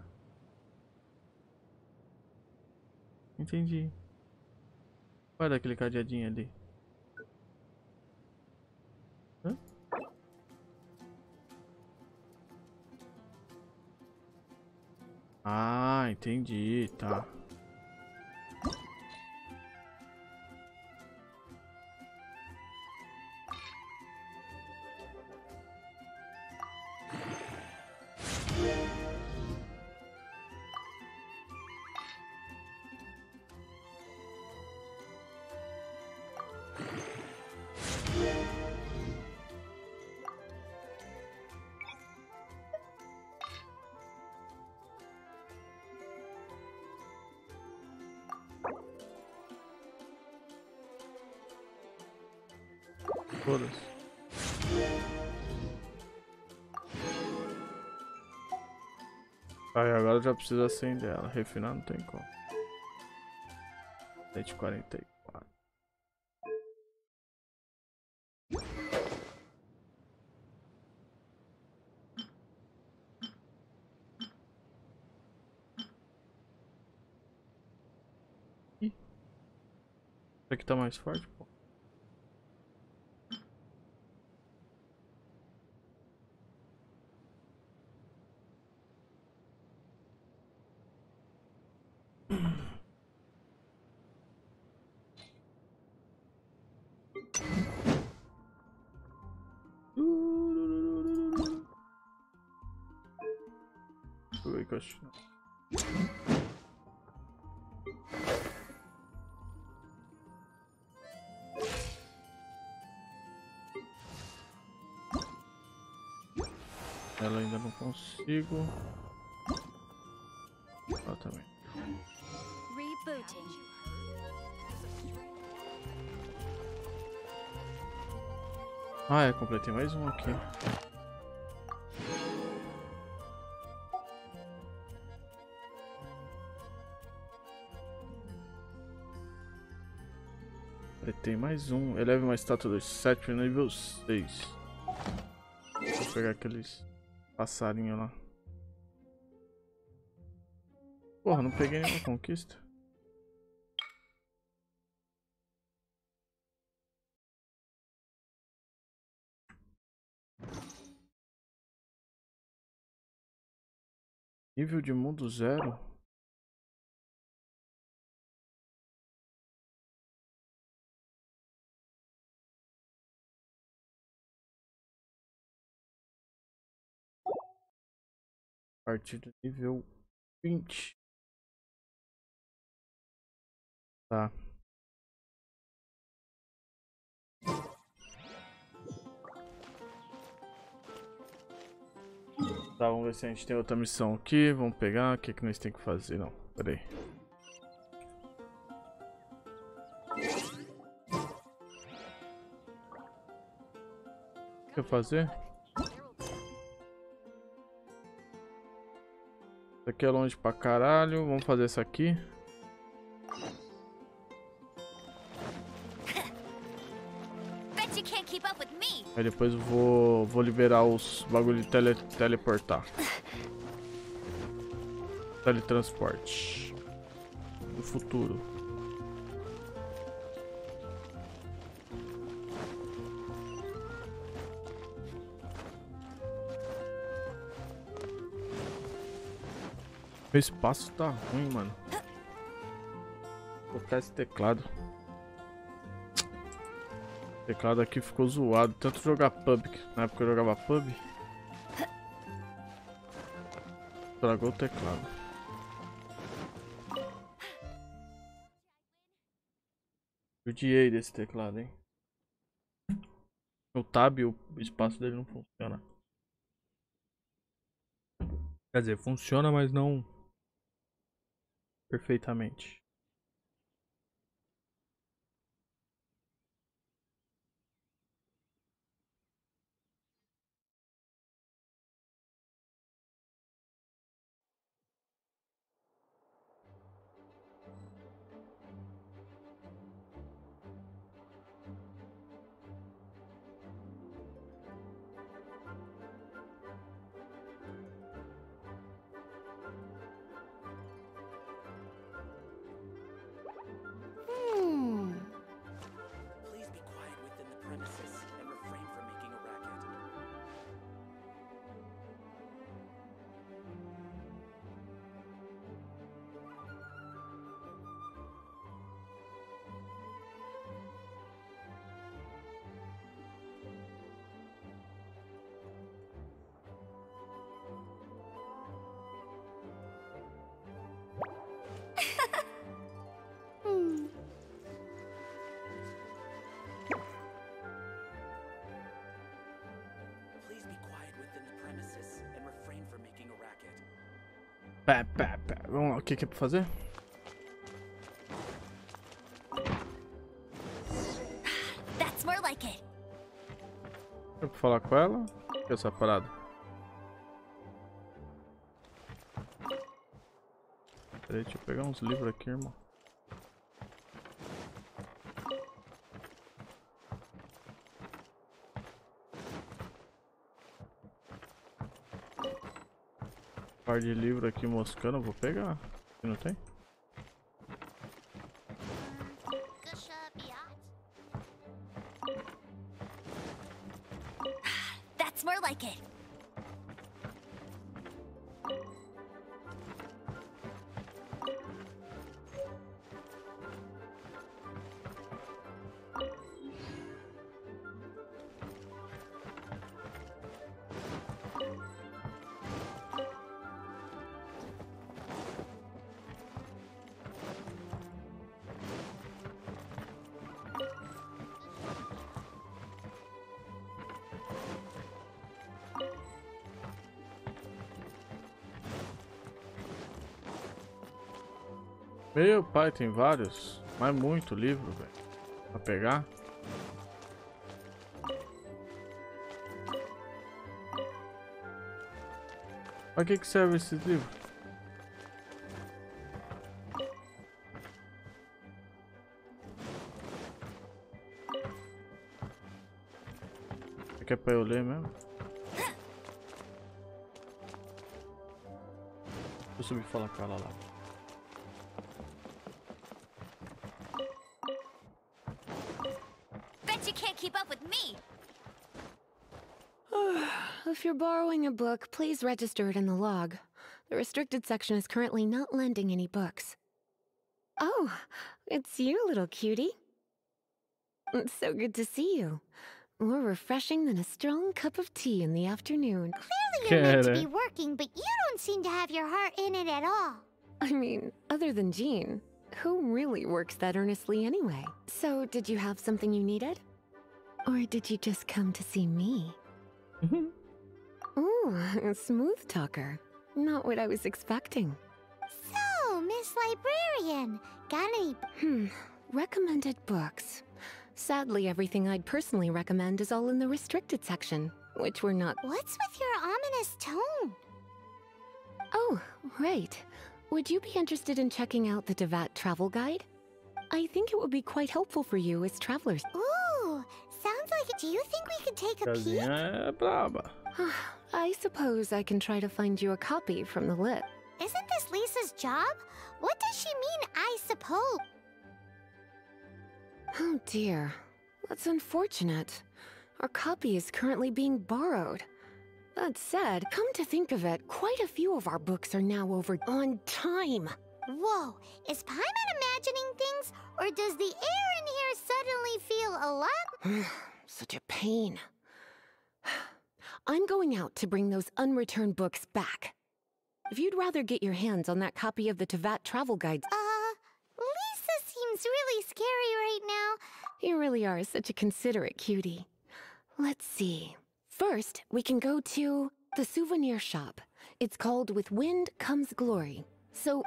Entendi. Vai dar aquele cadeadinho ali. Hã? Ah, entendi, tá. Foda-se. Aí agora já precisa acender ela. Refinar não tem como. cento e quarenta e quatro. Ih. Isso aqui tá mais forte, pô. Deixa eu ver que eu acho. Ela ainda não consigo. Ah, também. Rebooting. Ah, é, completei mais um aqui. Aí tem mais um. Eleve uma estátua do sete no nível seis. Vou pegar aqueles passarinhos lá. Porra, não peguei nenhuma conquista. Nível de mundo zero. A partir do nível vinte. Tá. Tá, vamos ver se a gente tem outra missão aqui. Vamos pegar. O que, que nós temos que fazer? Não, pera aí. O que eu fazer? Isso aqui é longe pra caralho. Vamos fazer isso aqui. Aí depois eu vou, vou liberar os bagulho de tele, teleportar. Teletransporte. Do futuro. Meu espaço tá ruim, mano. Vou colocar esse teclado. O teclado aqui ficou zoado, tanto jogar pub, na época eu jogava pub. Estragou o teclado. Judiei desse teclado, hein. O tab, o espaço dele não funciona. Quer dizer, funciona, mas não perfeitamente. Pá, pá, pá. Vamos lá, o que que é pra fazer? That's more like it. É pra falar com ela? O que é essa parada? Peraí, deixa eu pegar uns livros aqui, irmão. Par de livro aqui moscando, eu vou pegar. Se não tem? That's more like it. Meu pai, tem vários. Mas muito livro, velho. Pra pegar. Pra que que serve esses livros? Que é pra eu ler mesmo? Deixa eu subir e falar com ela lá. Bet you can't keep up with me. If you're borrowing a book, please register it in the log. The restricted section is currently not lending any books. Oh, it's you, little cutie. It's so good to see you. More refreshing than a strong cup of tea in the afternoon. Clearly you're meant to be working, but you don't seem to have your heart in it at all. I mean, other than Jean, who really works that earnestly anyway? So, did you have something you needed? Or did you just come to see me? Ooh, a smooth talker. Not what I was expecting. So, Miss Librarian, got any... Hmm, recommended books. Sadly, everything I'd personally recommend is all in the restricted section, which we're not... What's with your ominous tone? Oh, right. Would you be interested in checking out the Teyvat travel guide? I think it would be quite helpful for you as travelers. Ooh, sounds like it. Do you think we could take a peek? Casinha é braba. I suppose I can try to find you a copy from the lit. Isn't this Lisa's job? What does she mean, I suppose? Oh dear, that's unfortunate. Our copy is currently being borrowed. That said, come to think of it, quite a few of our books are now over on time. Whoa, is Paimon imagining things, or does the air in here suddenly feel a lot... Such a pain. I'm going out to bring those unreturned books back. If you'd rather get your hands on that copy of the Teyvat travel guide... Uh, Lisa seems really scary right now. You really are such a considerate cutie. Let's see. First, we can go to the souvenir shop. It's called With Wind Comes Glory. So...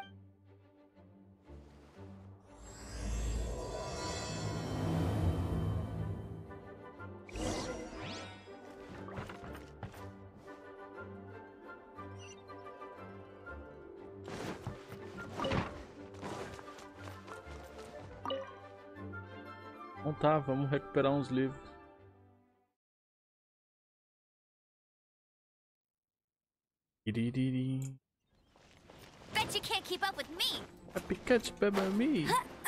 Então tá, vamos recuperar uns livros. Iririri. Bet you can't keep up with me. A picante peba me.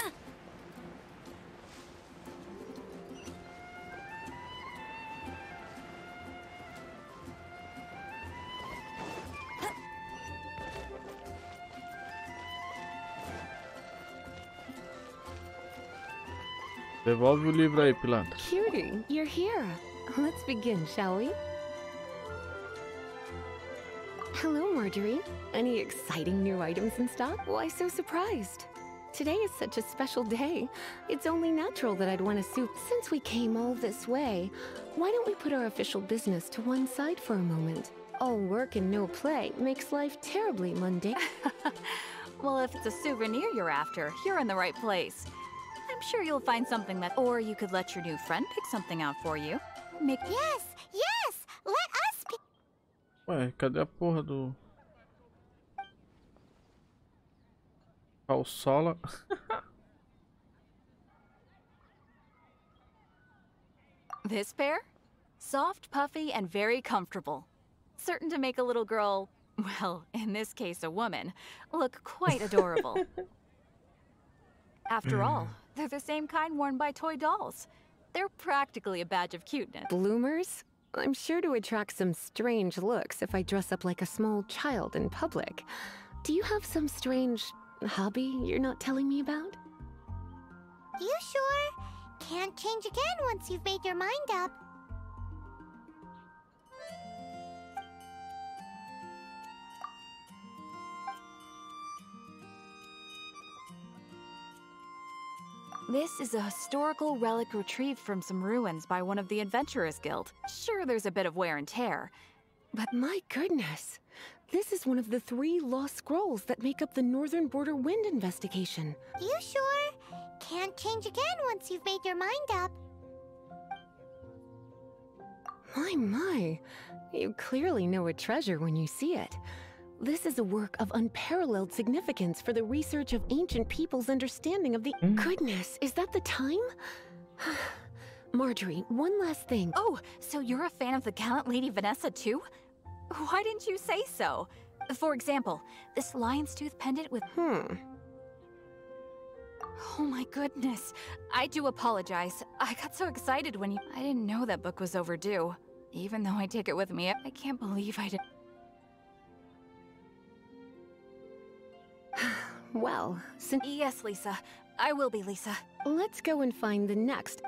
Devolve o livro aí, pilantra. Cutie, you're here. Let's begin, shall we? Hello, Marjorie. Any exciting new items in stock? Why so surprised? Today is such a special day. It's only natural that I'd want a soup. Since we came all this way, why don't we put our official business to one side for a moment? All work and no play makes life terribly mundane. Well, if it's a souvenir you're after, you're in the right place. I'm sure you'll find something that... Or you could let your new friend pick something out for you. Make... Yes, yes! Let us pick... Ué, cadê a porra do... Calçola? This pair? Soft, puffy, and very comfortable. Certain to make a little girl, well, in this case a woman, look quite adorable. After all, they're the same kind worn by toy dolls. They're practically a badge of cuteness. Bloomers? I'm sure to attract some strange looks if I dress up like a small child in public. Do you have some strange hobby you're not telling me about? You sure? Can't change again once you've made your mind up. This is a historical relic retrieved from some ruins by one of the Adventurers Guild. Sure, there's a bit of wear and tear, but... My goodness! This is one of the three lost scrolls that make up the Northern Border Wind investigation. You sure? Can't change again once you've made your mind up. My, my. You clearly know a treasure when you see it. This is a work of unparalleled significance for the research of ancient people's understanding of the... Mm. Goodness, is that the time? Marjorie, one last thing. Oh, so you're a fan of the gallant Lady Vanessa too? Why didn't you say so? For example, this lion's tooth pendant with... Hmm. Oh my goodness. I do apologize. I got so excited when you... I didn't know that book was overdue. Even though I take it with me, I can't believe I did... Well, since... Yes, Lisa. I will be, Lisa. Let's go and find the next...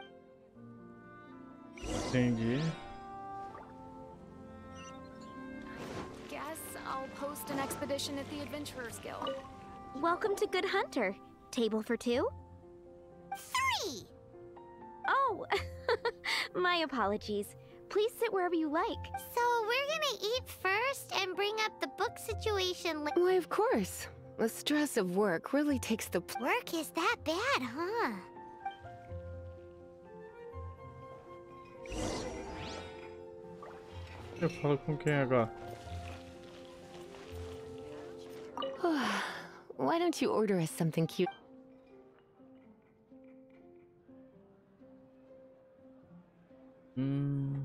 Entendi. Guess I'll post an expedition at the Adventurers Guild. Welcome to Good Hunter. Table for two? Three! Oh, my apologies. Please sit wherever you like. So we're gonna eat first and bring up the book situation later. Why, of course. The stress of work really takes the... Work is that bad, huh? Eu falo com quem agora? Why don't you order us something cute? Hmm.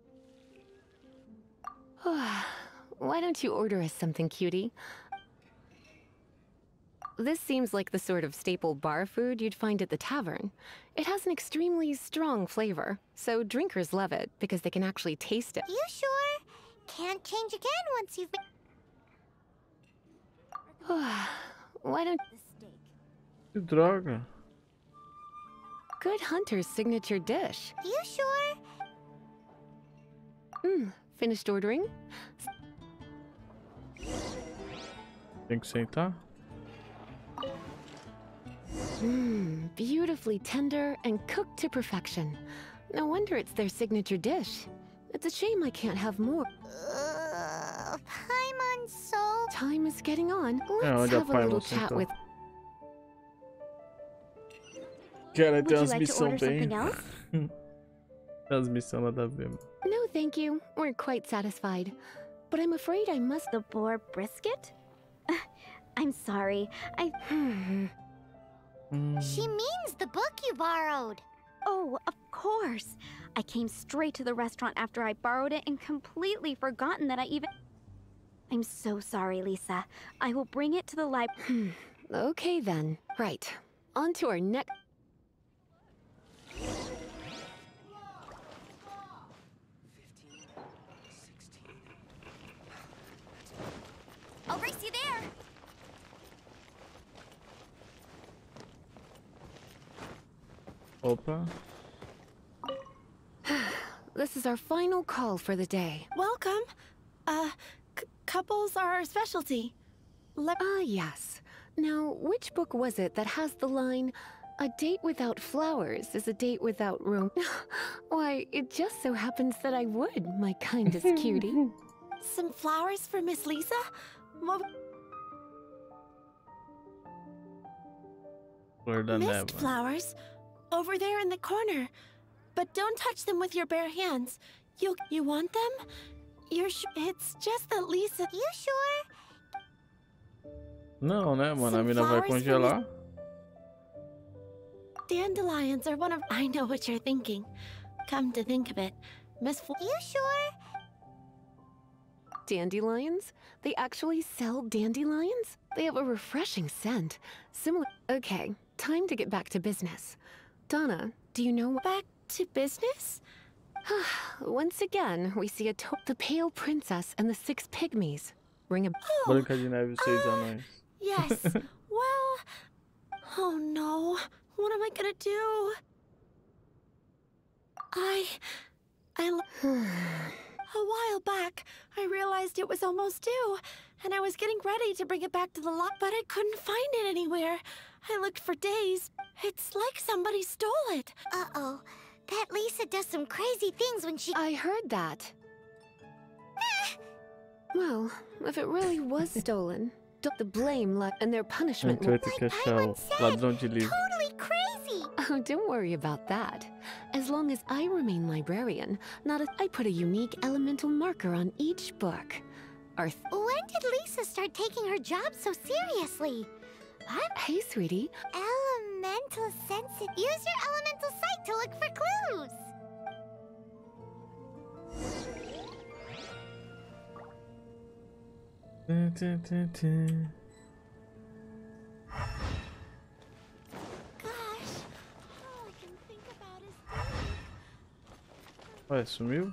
Why don't you order us something, cutie? This seems like the sort of staple bar food you'd find at the tavern. It has an extremely strong flavor, so drinkers love it because they can actually taste it. You sure? Can't change again once you've made... Why don't... Que droga. Good Hunter's signature dish. You sure? Hmm, finished ordering? Tem que sentar? Mmm, beautifully tender and cooked to perfection. No wonder it's their signature dish. It's a shame I can't have more. Uh, Paimon so... Time is getting on. É, Let's onde a have a little Paimon chat sentou. with... Cara, tem Would you umas like to missão order bem... something else? Tem umas missão nada a ver, mano. No, thank you. We're quite satisfied. But I'm afraid I must... The boar brisket? I'm sorry. I... She means the book you borrowed. Oh, of course. I came straight to the restaurant after I borrowed it and completely forgotten that I even... I'm so sorry, Lisa. I will bring it to the library. Okay, then. Right. On to our next... I'll race you there. Opa. This is our final call for the day. Welcome. Uh, c couples are our specialty. Le Ah, yes. Now, which book was it that has the line, "A date without flowers is a date without room"? Why, it just so happens that I would, my kindest cutie. Some flowers for Miss Lisa? Mo Flor da Mist neva. flowers. Over there in the corner. But don't touch them with your bare hands. You you want them? You're sh It's just that Lisa... You sure? Não, né, mano? A Some mina vai flowers for congelar. Dandelions are one of... I know what you're thinking. Come to think of it, Miss Fl You sure? Dandelions? They actually sell dandelions? They have a refreshing scent. Similar... Okay, time to get back to business. Donna, do you know... Back to business? Once again, we see a to the Pale Princess and the Six Pygmies. Ring a... Oh, Branca de Neve e os Seis Anões. yes. Well... Oh no. What am I gonna do? I... I... A while back, I realized it was almost due, and I was getting ready to bring it back to the lot, but I couldn't find it anywhere. I looked for days. It's like somebody stole it. Uh-oh. That Lisa does some crazy things when she... I heard that. Well, if it really was stolen, the blame li and their punishment Então will... vai ter que achar o ladrão de livro. Totally crazy! Oh, don't worry about that. As long as I remain librarian, not a... I put a unique elemental marker on each book. Our... Th When did Lisa start taking her job so seriously? What? Hey, sweetie. Elemental sensitive. Use your elemental sight to look for clues. Ué, sumiu?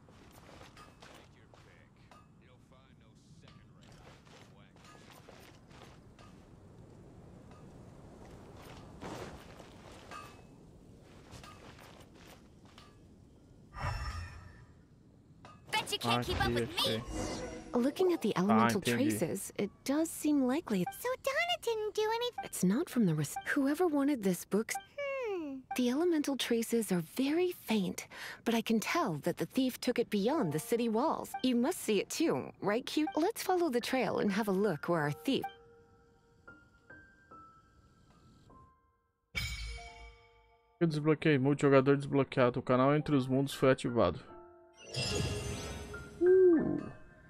Bet you can't keep up with me. Looking at the elemental traces, it does seem likely. So Donna didn't do anything. It's not from the rec- Whoever wanted this book. Hmm. The elemental traces are very faint, but I can tell that the thief took it beyond the city walls. You must see it too, right, Cute? Let's follow the trail and have a look where our thief. Eu desbloqueei. Multijogador desbloqueado. O canal Entre os Mundos foi ativado. Uh.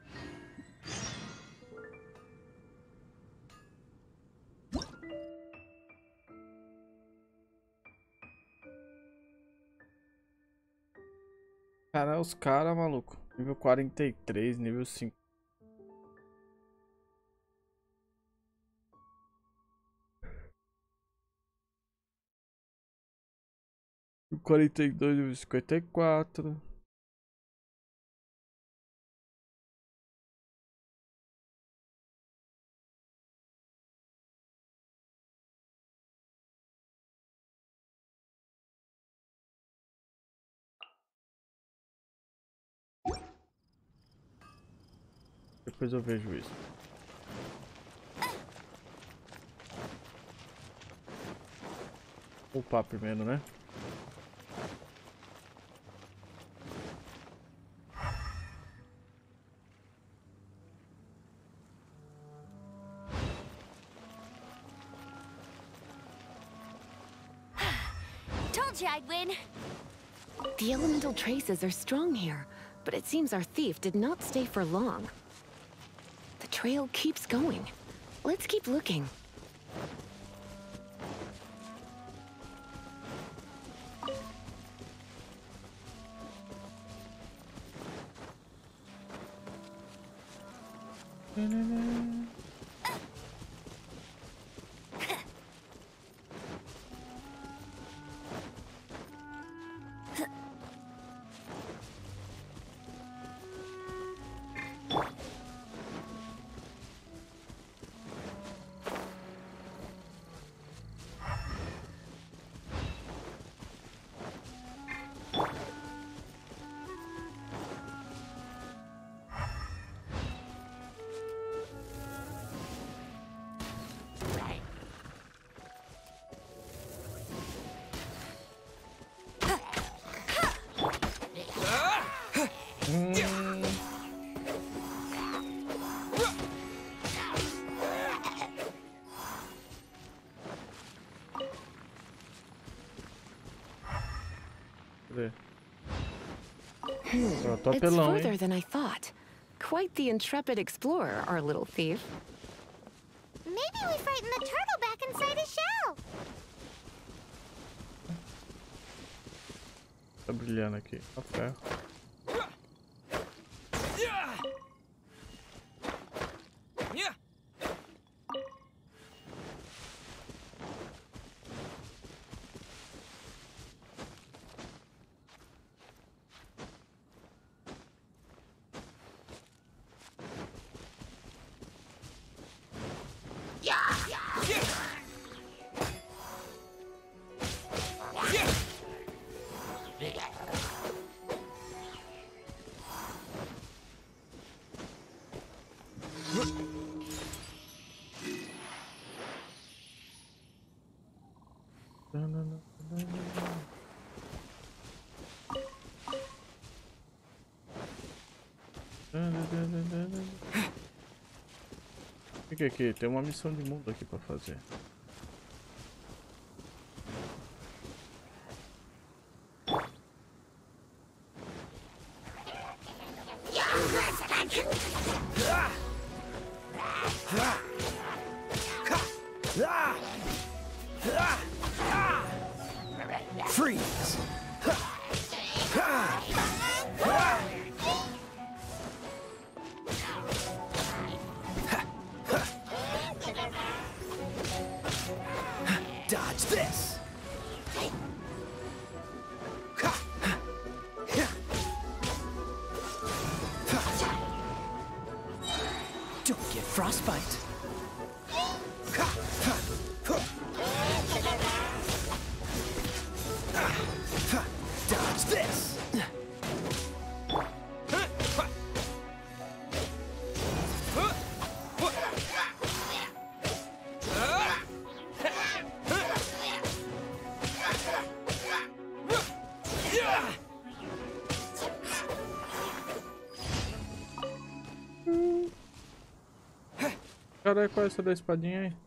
Cara, os caras, maluco. Nível quarenta e três, nível cinco. quarenta e dois, nível cinquenta e quatro. Depois eu vejo isso. Upar primeiro, né? Told you I'd win. The elemental traces are strong here, but it seems our thief did not stay for long. The trail keeps going. Let's keep looking. Tô It's apelão, further hein? than I thought. Quite the intrepid explorer, our little thief. Maybe we frightened the turtle back inside his shell. Tá brilhando aqui. Tá ferro. Fica aqui, tem uma missão de mundo aqui pra fazer. Freeze! Don't get frostbite. Dodge this. Caralho, qual é essa da espadinha aí?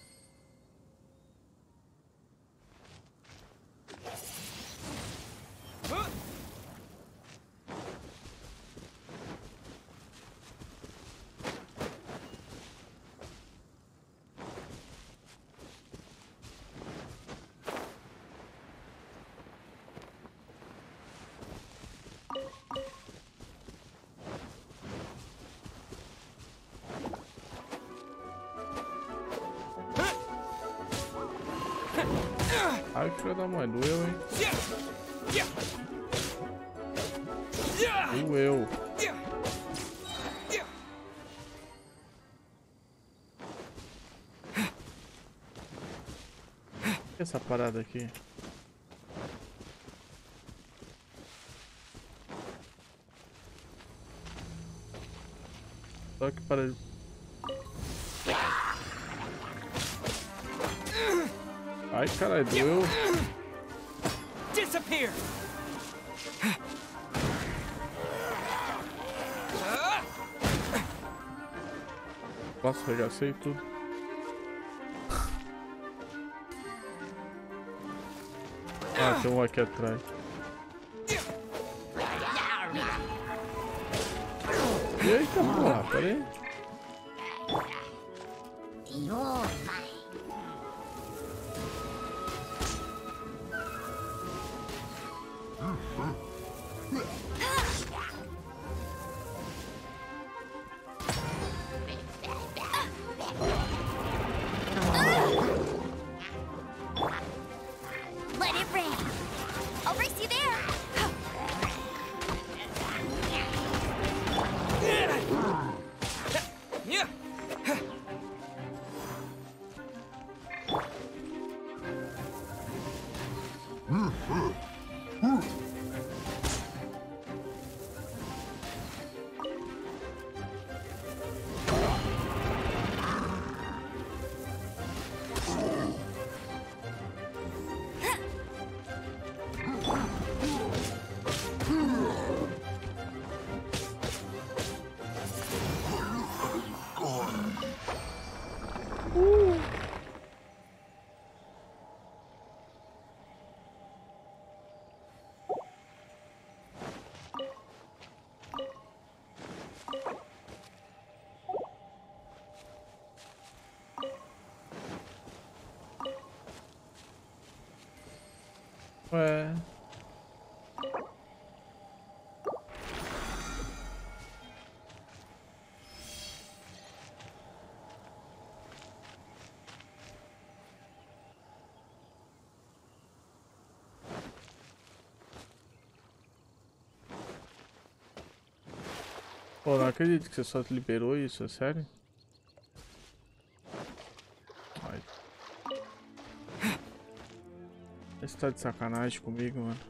Ai, filho da mãe, doeu, hein? Doeu. O que é essa parada aqui? Só que para... Ai, caralho, doeu. Disappear. Nossa, já sei tudo. Ah, tem um aqui atrás. Eita porra, pera aí. Let it rain. I'll race you there. Ué. Pô, não acredito que você só liberou isso, é sério? Ai. Você tá de sacanagem comigo, mano.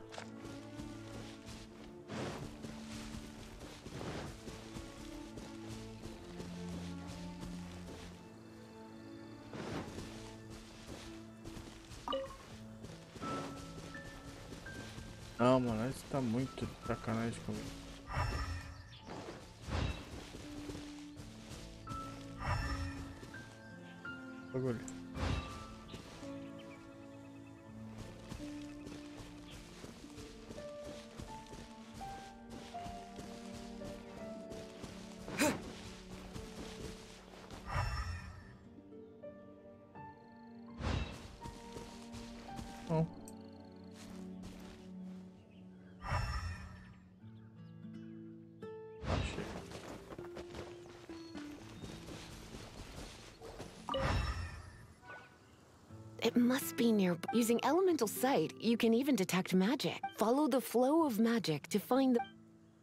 Não, mano, você tá muito de sacanagem comigo. Bagulho. Bom. Achei. It must be near. Using elemental sight, you can even detect magic. Follow the flow of magic to find the...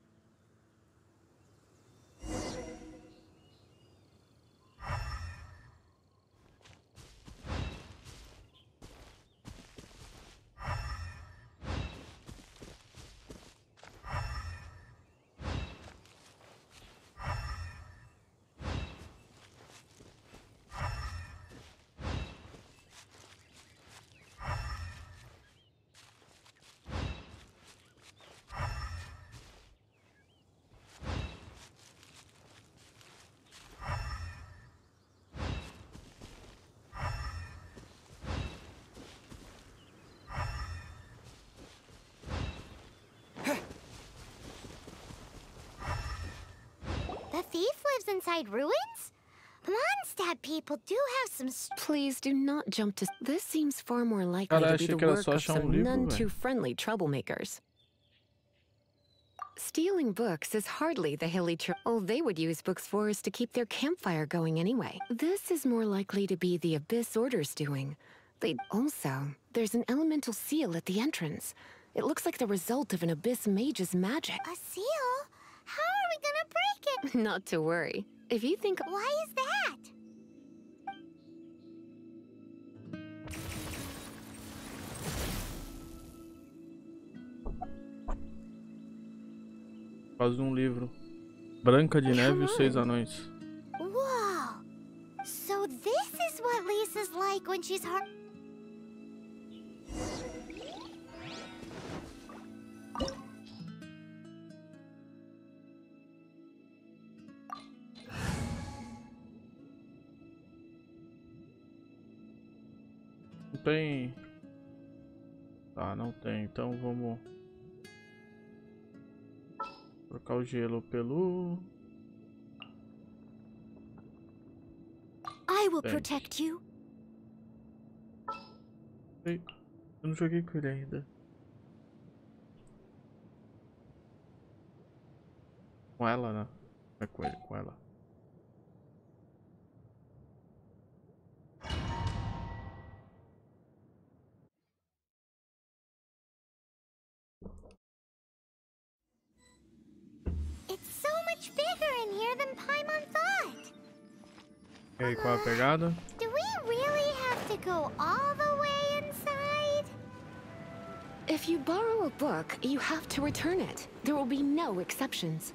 The thief lives inside ruins? Mondstadt people do have some... Please do not jump to... This seems far more likely Cara, to be achei the que era work só of achar um some livro, none velho. too friendly troublemakers. Stealing books is hardly the hilly tr- All they would use books for is to keep their campfire going anyway. This is more likely to be the Abyss Order's doing. They also, there's an elemental seal at the entrance. It looks like the result of an Abyss mage's magic. A seal? How are we gonna break it? Not to worry. If you think... Why is that? Faz um livro. Branca de Neve e os Seis Anões. Whoa! So this is what Lisa's like when she's hard. Não tem. Tá, não tem. Então vamos trocar o gelo pelo... I will Thanks. protect you. Ei, eu não joguei com ele ainda. Com ela, né? Não é com ele, com ela. It's so much bigger in here than Paimon thought. E aí, qual é a pegada? Do we really have to go all the way inside? If you borrow a book, you have to return it. There will be no exceptions.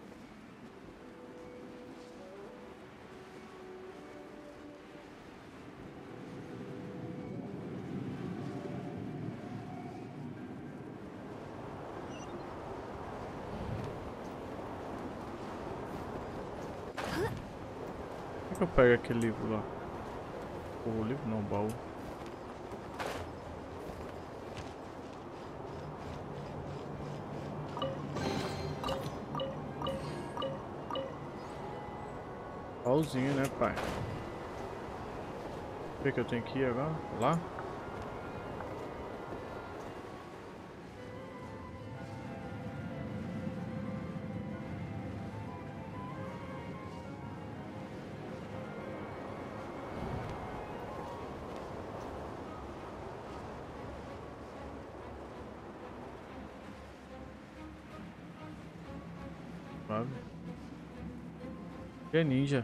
Por que eu pego aquele livro lá? O livro não, o baú. Baúzinho, né, pai? O que que eu tenho que ir agora? Lá? Sabe? Que é ninja.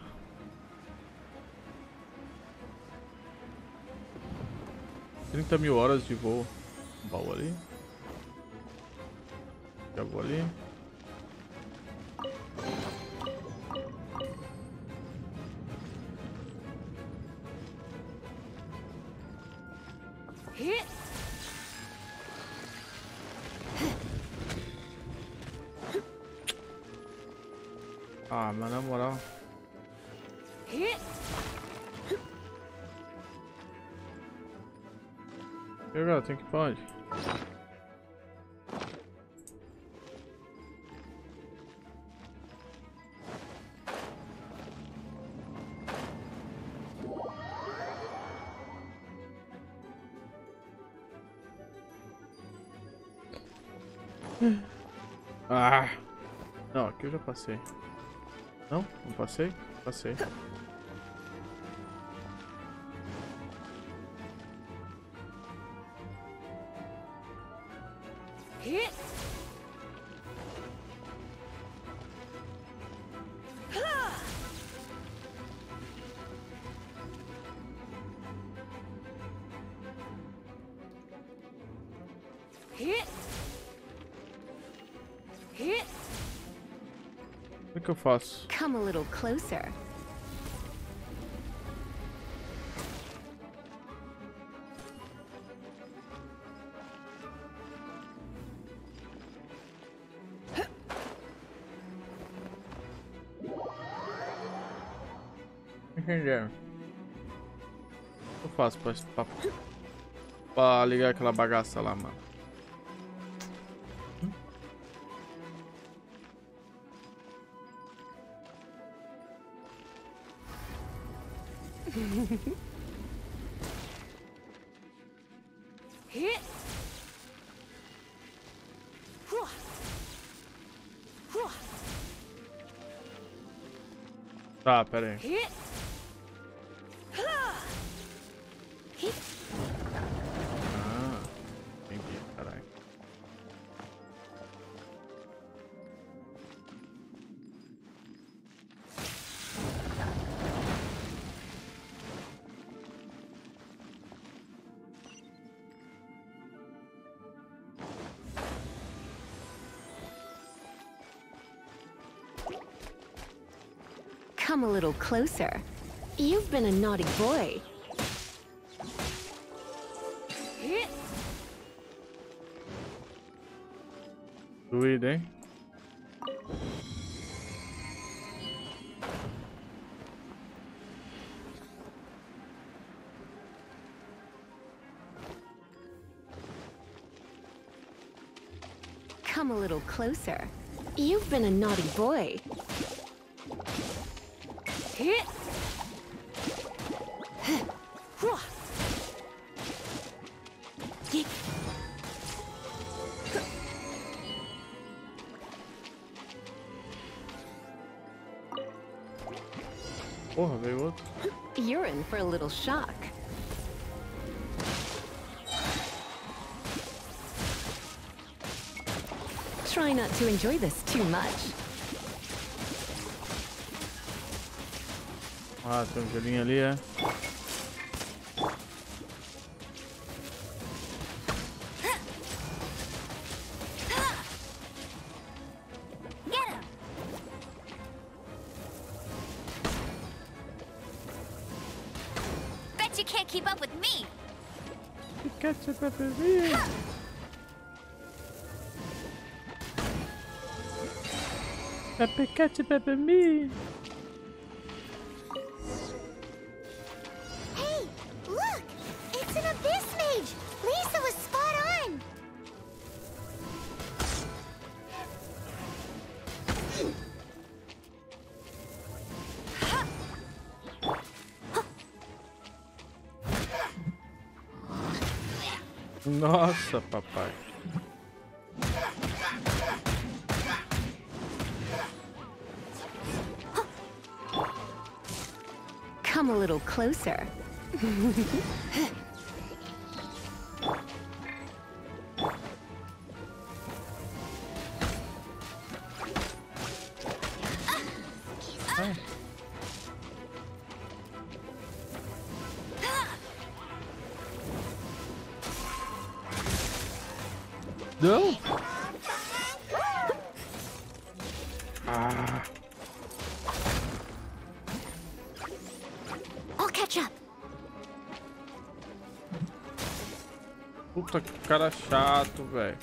trinta mil horas de voo. Baú ali. Já vou ali. Ah, mas na moral. E agora, tem que ir pra onde? Ah! Não, aqui eu já passei. Não? Não passei? Passei. O que eu faço? Come a little closer. Entender. O que eu faço pra, pra, pra ligar aquela bagaça lá, mano? Tá, pera aí. Ah, entendi, caralho. Come a little closer. You've been a naughty boy. Doido, hein? Come a little closer. You've been a naughty boy. Porra, veio outro. You're in for a little shock. Try not to enjoy this too much. Ah, tem um gelinho ali, é? You can't keep up with me. Catch up with me. Pepe, catch up with me. Hey, look! It's an abyss mage. Lisa was spot on. Nossa, papai. Come a little closer. Ah. Não. Ah. I'll catch up. Puta que cara chato, velho.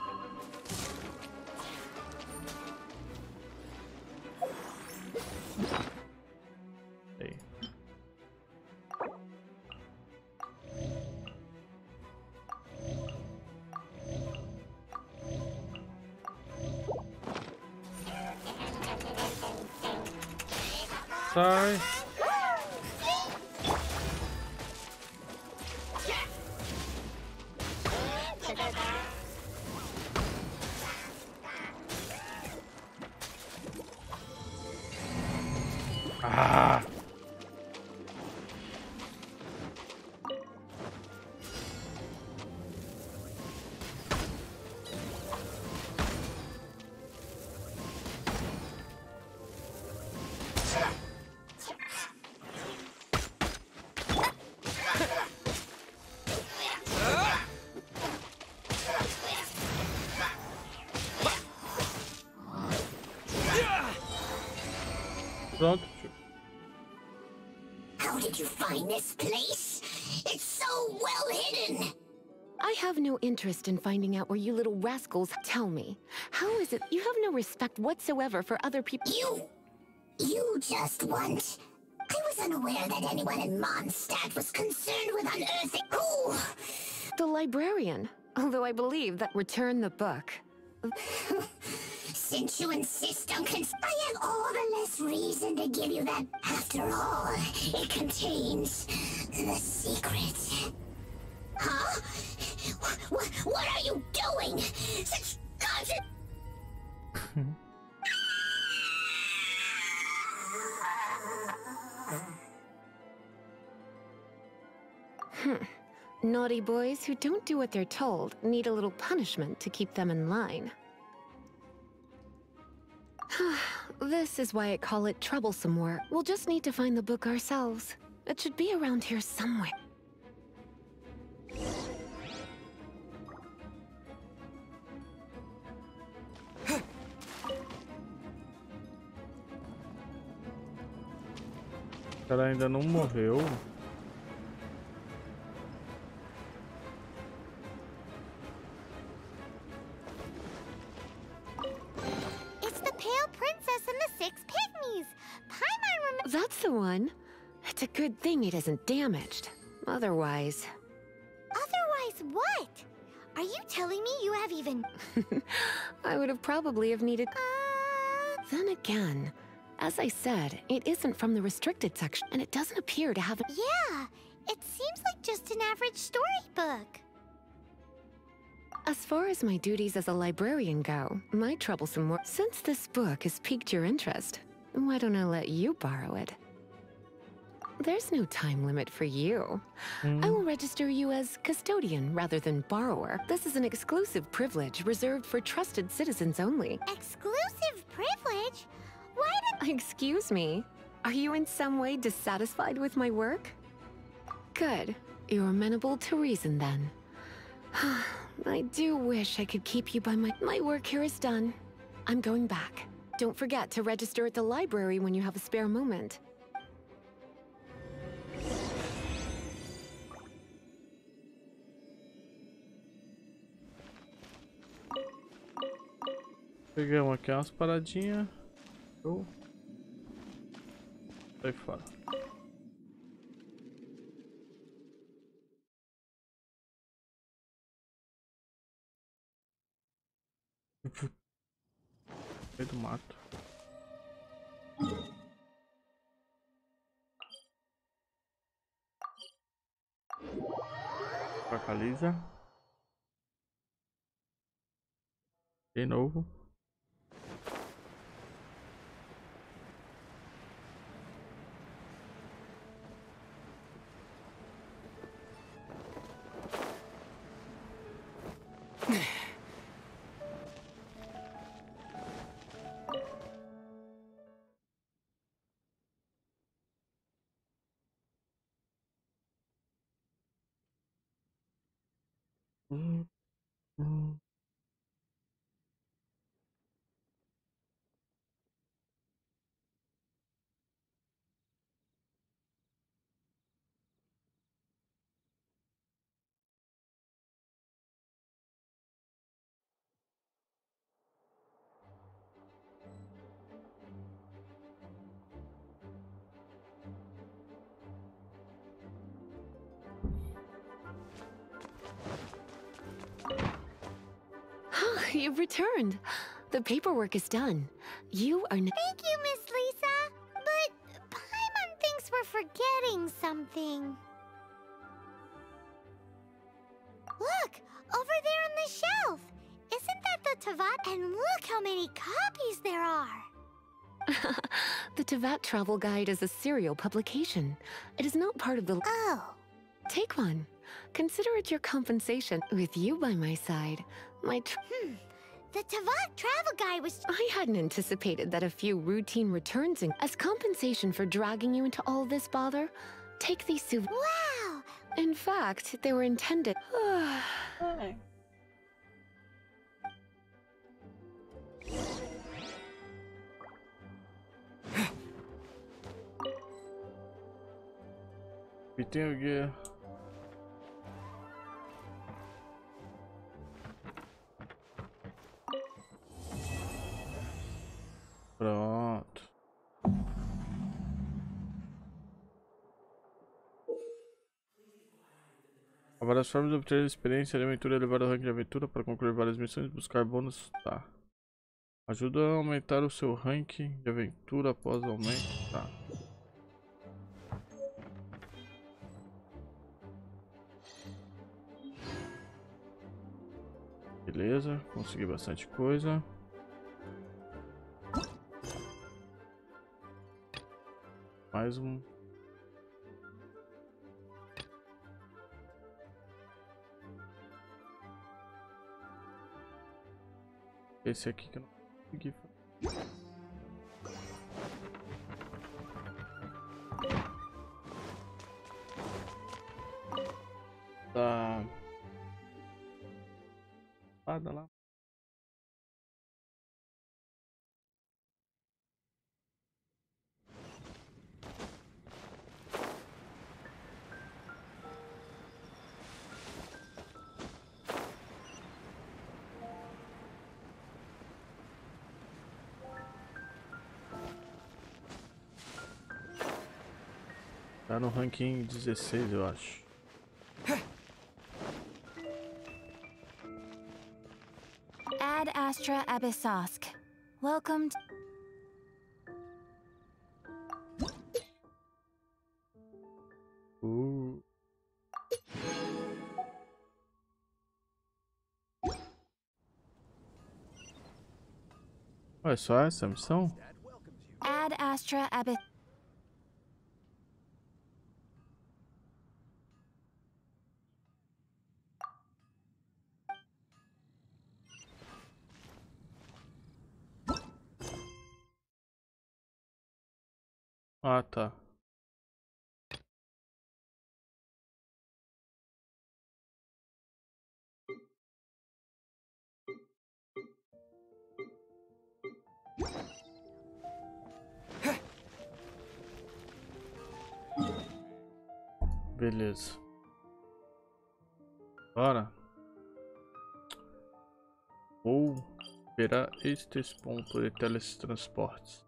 Sai. Ah. Pronto. How did you find this place? It's so well hidden. I have no interest in finding out where you little rascals. Tell me, how is it you have no respect whatsoever for other people? You... you just want... I was unaware that anyone in Mondstadt was concerned with unearthing... Who? The librarian. Although I believe that... Return the book. Since you insist on cons- I have all the less reason to give you that. After all, it contains the secret. Huh? What, what are you doing? Such contra- Hmm. Naughty boys who don't do what they're told need a little punishment to keep them in line. This is why I call it troublesome work. We'll just need to find the book ourselves. It should be around here somewhere. O cara ainda não morreu. It's the Pale Princess and the Six Pygmies. Paimon rem- That's the one. It's a good thing it isn't damaged. Otherwise... Otherwise what? Are you telling me you have even... I would have probably have needed... Uh... Then again, as I said, it isn't from the restricted section, and it doesn't appear to have... Yeah, it seems like just an average storybook. As far as my duties as a librarian go, my troublesome work... Since this book has piqued your interest, why don't I let you borrow it? There's no time limit for you. Mm. I will register you as custodian rather than borrower. This is an exclusive privilege reserved for trusted citizens only. Exclusive privilege? Why did... Excuse me. Are you in some way dissatisfied with my work? Good. You're amenable to reason then. I do wish I could keep you by my... My work here is done. I'm going back. Don't forget to register at the library when you have a spare moment. Pegamos aqui umas paradinhas. Show. Sai fora. Meio do mato. Localiza. De novo. Mm, mm. You've returned. The paperwork is done. You are n- Thank you, Miss Lisa. But Paimon thinks we're forgetting something. Look, over there on the shelf. Isn't that the Teyvat? And look how many copies there are. The Teyvat Travel Guide is a serial publication. It is not part of the... Oh. Take one. Consider it your compensation. With you by my side, my... Tr hmm. The Teyvat Travel Guide was... I hadn't anticipated that a few routine returns in... As compensation for dragging you into all this bother, take these souvenirs. Wow! In fact, they were intended... Hey. E tem o guia. Pronto. Há várias formas de obter experiência de aventura e elevar o ranking de aventura para concluir várias missões e buscar bônus. Tá. Ajuda a aumentar o seu ranking de aventura após o aumento. Tá. Beleza, consegui bastante coisa. Mais um. Esse aqui que eu não consegui fazer. Tá. Nada lá. Tá no ranking dezesseis, eu acho. Ad Astra Abyssosk. Welcome to... Uh. Olha só essa missão. Ad Astra Abyss... Ah, tá. Beleza. Bora. Vou liberar estes pontos de teletransportes.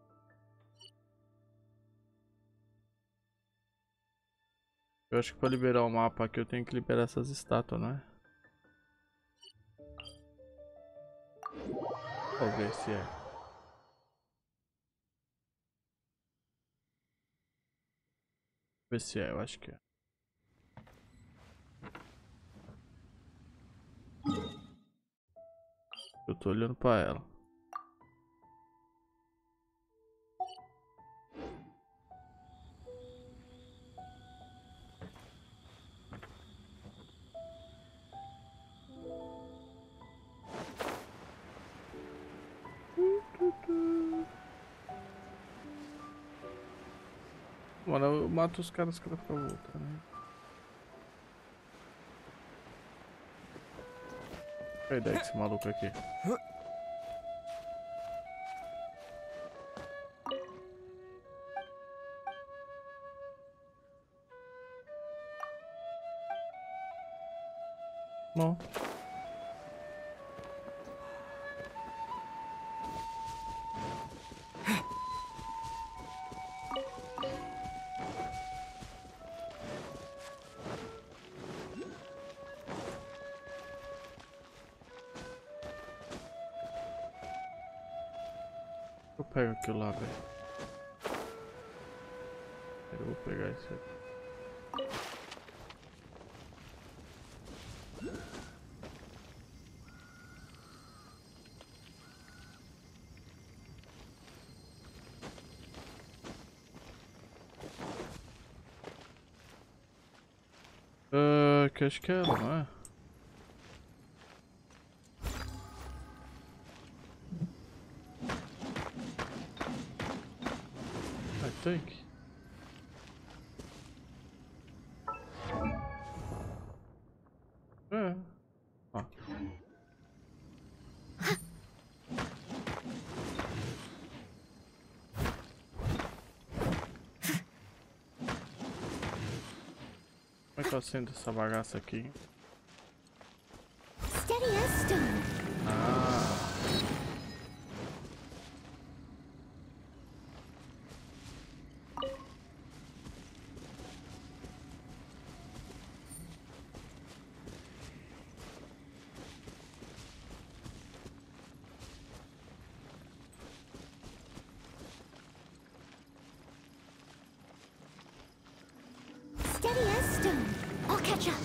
Eu acho que para liberar o mapa aqui eu tenho que liberar essas estátuas, né? Vou ver se é. Ver se é, eu acho que é. Eu tô olhando pra ela. Mano, eu mato os caras que ela fica voltando, né? Qual a ideia desse maluco aqui? Não. Eu pego aquilo lá, velho. Eu vou pegar isso aqui. Uh, que acho que é ela, não é? I think. É. Ah. que eu acendo essa bagaça aqui? Steady as stone. Ah. Steady as stone. I'll catch up.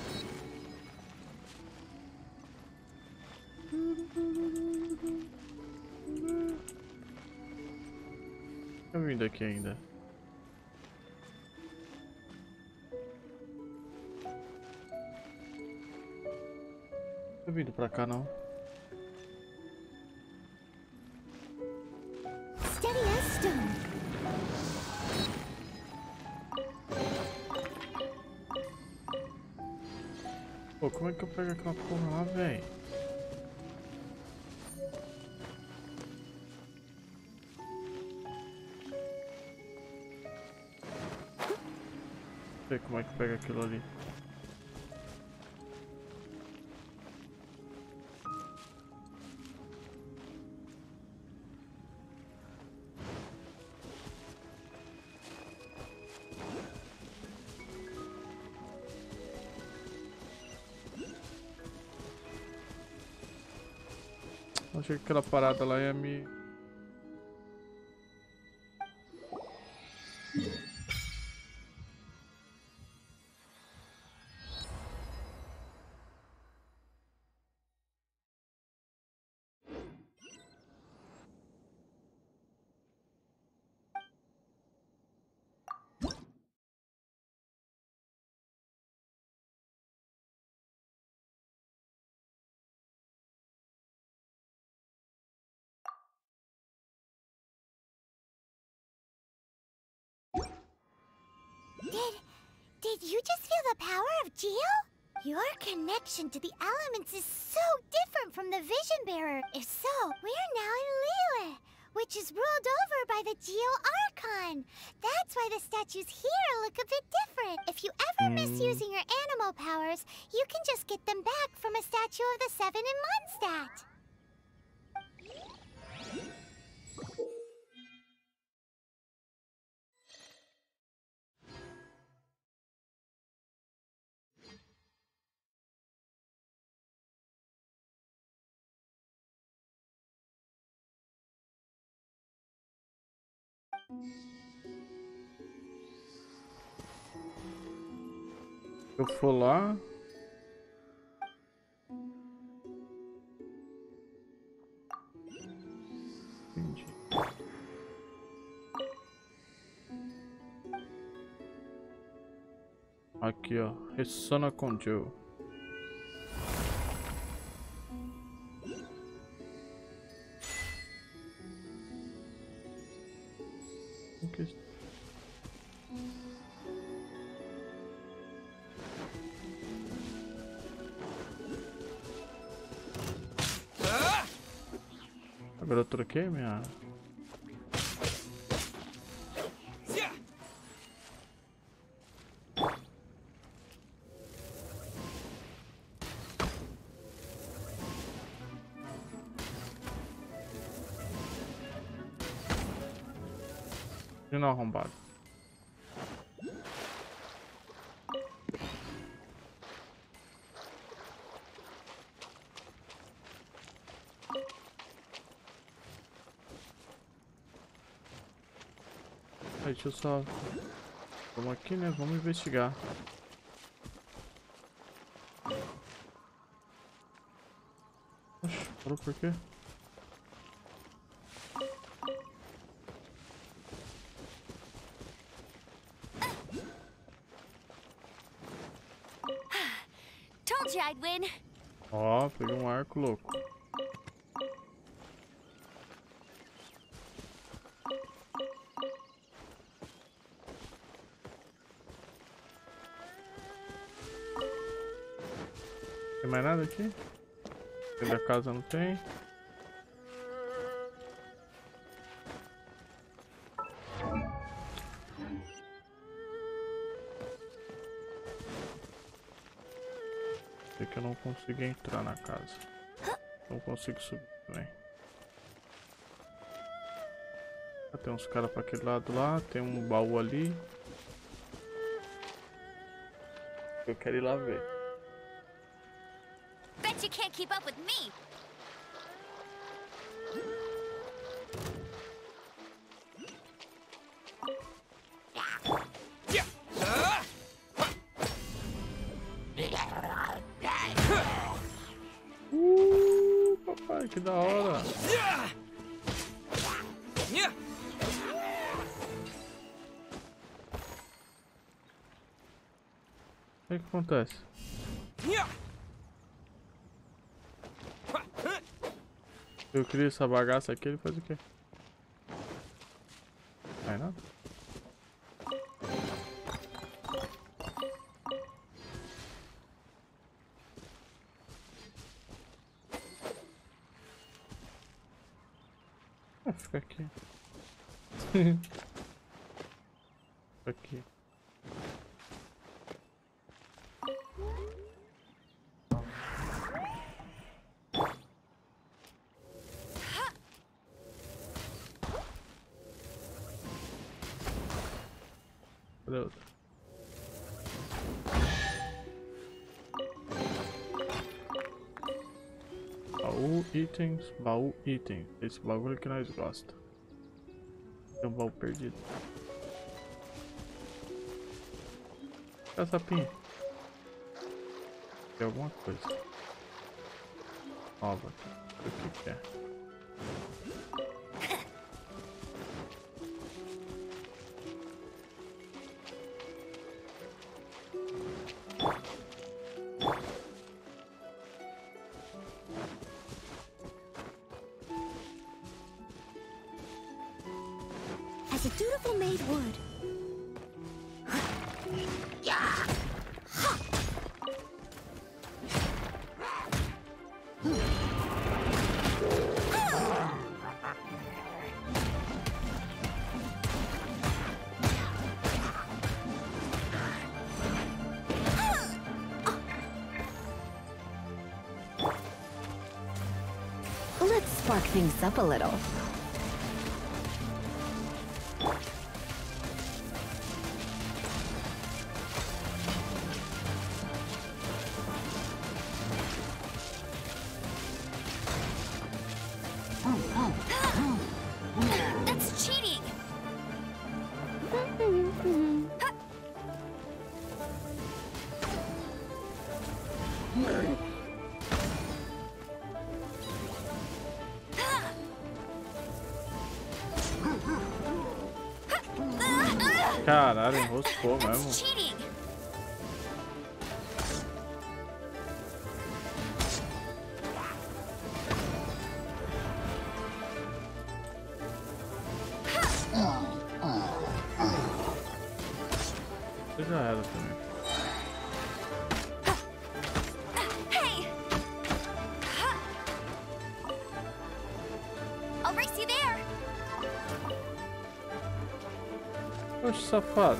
Tô vindo aqui ainda. Tô vindo pra cá não. Steady as stone. Pô, como é que eu pego aquela porra lá, véi? Não sei como é que pega aquilo ali. Achei que aquela parada lá ia me... Did... did you just feel the power of Geo? Your connection to the elements is so different from the Vision Bearer. If so, we're now in Liyue, which is ruled over by the Geo Archon. That's why the statues here look a bit different. If you ever miss using your animal powers, you can just get them back from a statue of the Seven in Mondstadt. Se eu for lá... Entendi. Aqui, ó. Ressona com Joe. Okay. Agora eu troquei minha... De não arrombado. Aí, deixa eu só... Vamos aqui, né? Vamos investigar. Oxe, parou por quê? Told you I'd win. Ó, peguei um arco louco. Tem mais nada aqui? Dentro da casa não tem. que eu não consigo entrar na casa. Não consigo subir também. Ah, tem uns caras pra aquele lado lá. Tem um baú ali. Eu quero ir lá ver. Bet you can't keep up with me. Uh, papai, que da hora. O que que acontece? Eu queria essa bagaça aqui, ele faz o quê? Não é nada? Ah, fica aqui. Fica aqui. Cadê outra? Baú, itens, baú, itens. Esse bagulho que nós gosta. Tem um baú perdido. Essa pinha. Tem alguma coisa nova aqui. O que que é? As a dutiful maid would. Let's spark things up a little. That's cheating. Caralho, enroscou mesmo. Cheating. Você já era também. Hey. I'll race you there. Oxe, safado.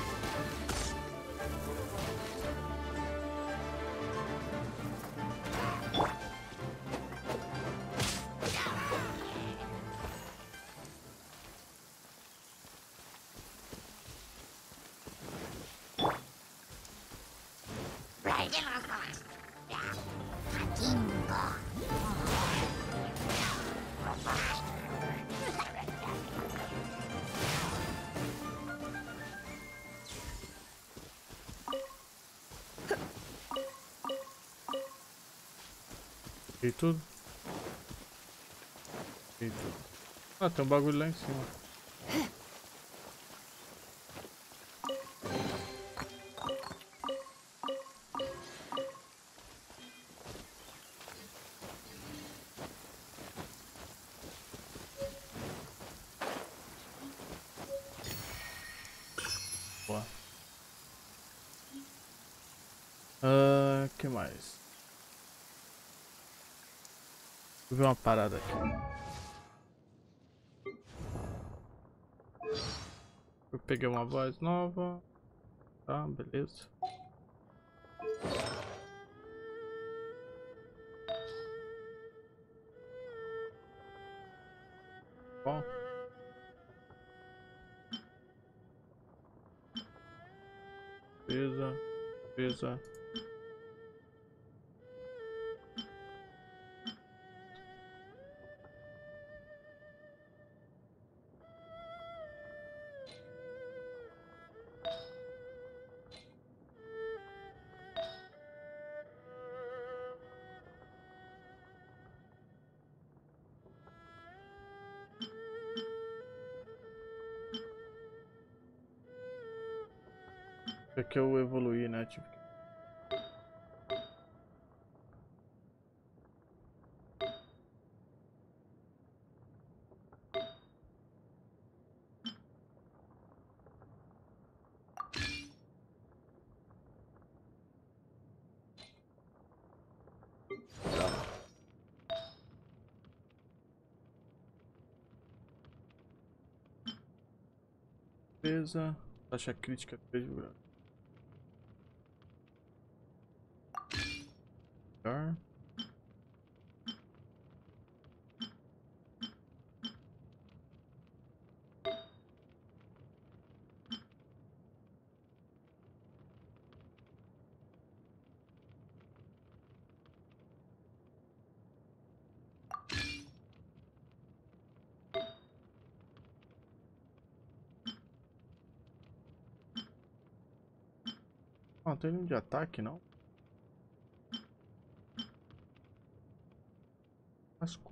E tudo? E tudo. Ah, tem um bagulho lá em cima. Boa. Ah, que mais? Vou ver uma parada aqui. Eu peguei uma voz nova. Tá, beleza. Bom. Pesa, pesa. É que eu evoluí, né? Tipo... Pesa, taxa crítica três graus. Não tem nenhum de ataque, não? Asco.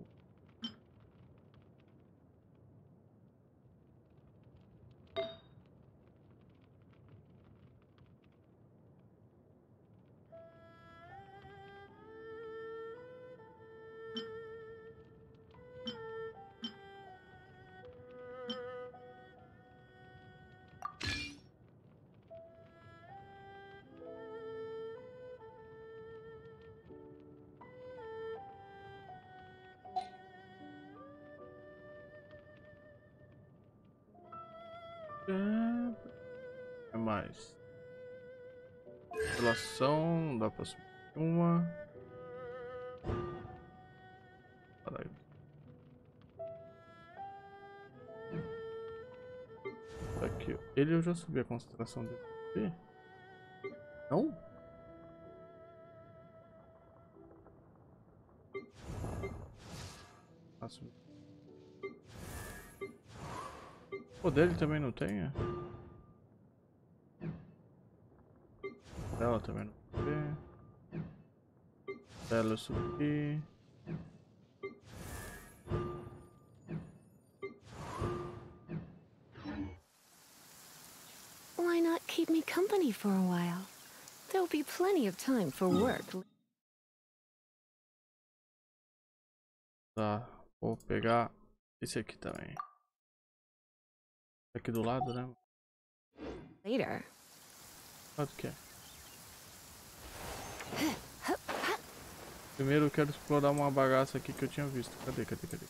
É mais relação, dá pra subir uma. Caralho. Aqui, ele eu já subi a concentração dele. Não? Ah, subi. O dele também não tem, é? Ela também não tem. Ela eu subi. Why not keep me company for a while? There'll be plenty of time for work. Tá, vou pegar esse aqui também. Aqui do lado, né? Later. Lado que é? Primeiro eu quero explorar uma bagaça aqui que eu tinha visto. Cadê, cadê, cadê?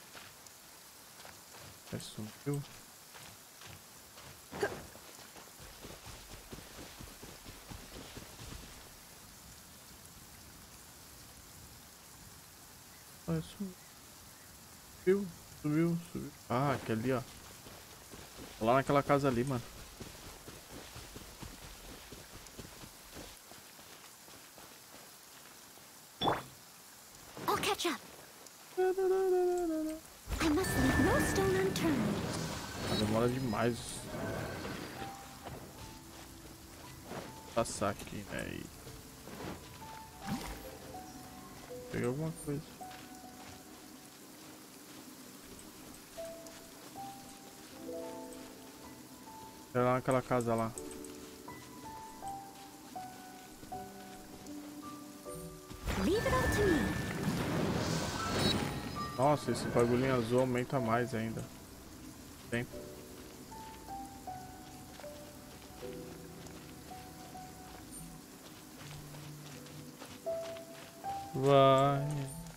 É, sumiu. Ah, sumiu. Sumiu, sumiu. Ah, aqui ali, ó. Lá naquela casa ali, mano. I'll catch up. I must leave no stone unturned. Ah, demora demais. Passar aqui, né? E... pegar alguma coisa. É lá naquela casa lá. Nossa, esse bagulhinho azul aumenta mais ainda. Tem. Vai.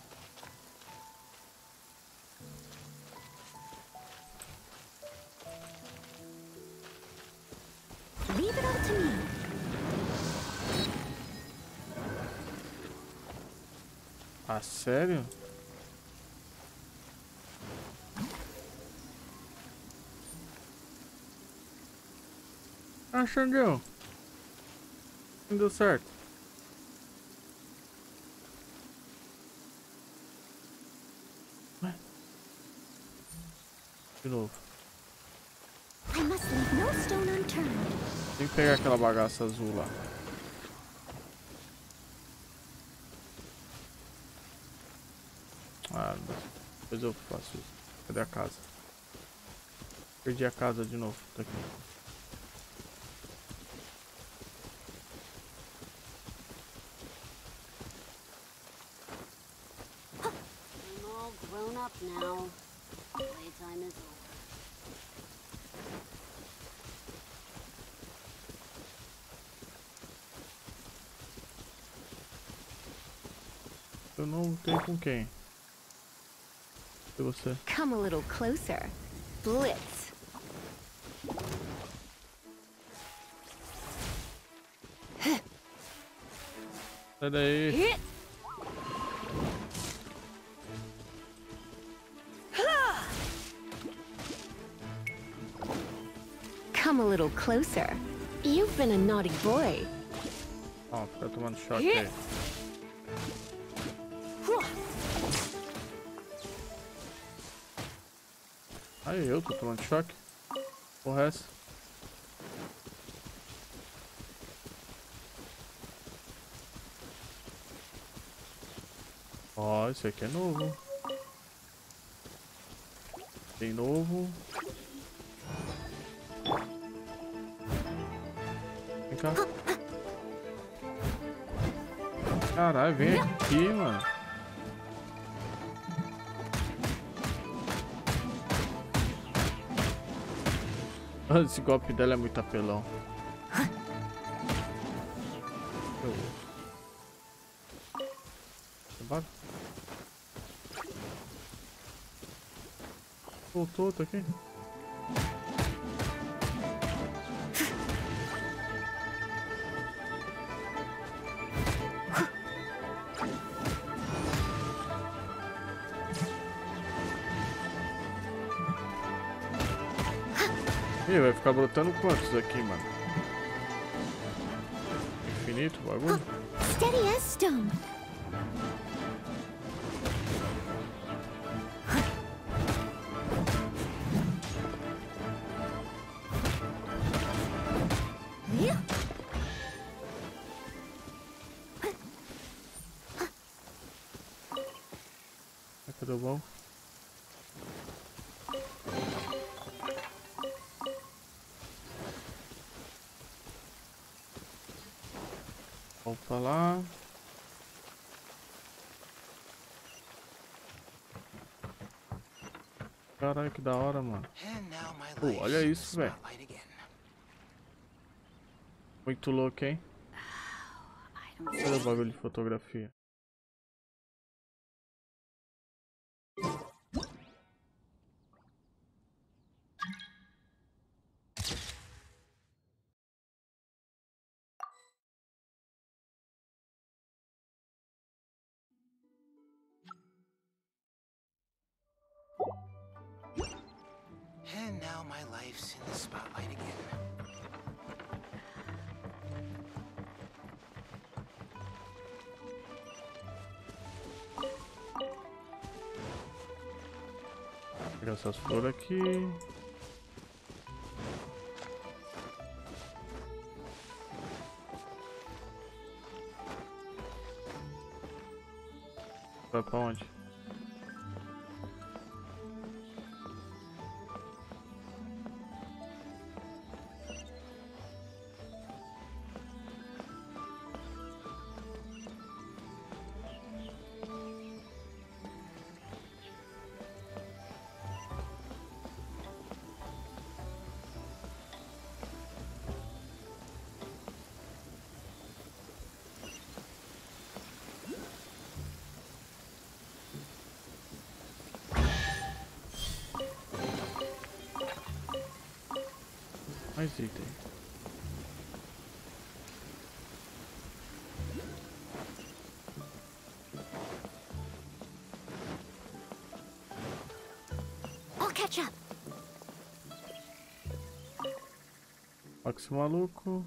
Leave it all to me. Ah, sério? Acendeu. Não deu certo. Ué? De novo. I must leave no stone unturned. Tem que pegar aquela bagaça azul lá. Ah, depois eu faço isso. Cadê a casa? Perdi a casa de novo. Tá aqui. I'm all grown up now. Playtime is over. Eu não tenho com quem. E você? Come a little closer. Blitz. Sai daí. Come a little closer. You've been a naughty boy. Ó, fica tomando choque aí. Aí eu tô tomando choque. Porra é essa? Ó, esse aqui é novo. Tem novo. Vem cá. Caralho, vem aqui, mano. Esse golpe dela é muito apelão. Bora. Voltou, tá aqui. Ih, vai ficar brotando quantos aqui, mano? Infinito o bagulho? Steady as stone. Cadê o bom? Vamos pra lá. Caralho, que da hora, mano. Pô, olha isso, velho. Muito louco, hein? Olha o bagulho de fotografia. And now my life's in the spotlight again. Vou pegar essas flores aqui. Vai pra onde? Mais item. I'll catch up. Max maluco.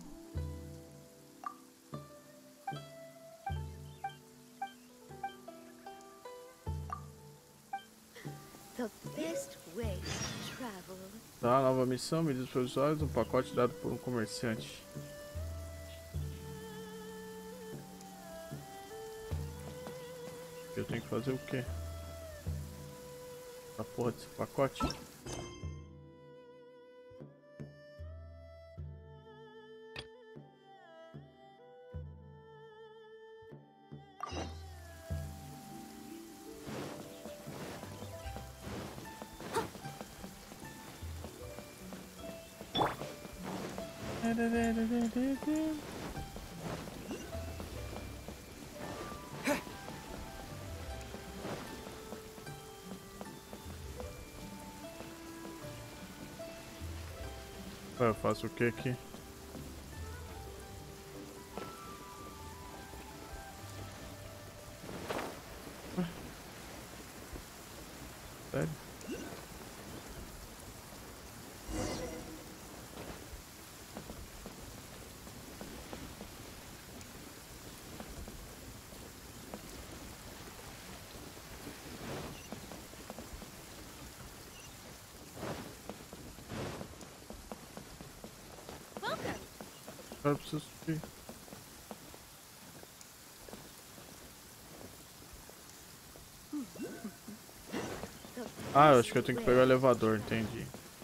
The best way to travel. Tá, nova missão, medidas provisórias, um pacote dado por um comerciante. Eu tenho que fazer o quê? A porra desse pacote? Eu faço o que aqui? Sério? Eu preciso subir. Ah, eu acho que eu tenho que pegar o elevador, entendi.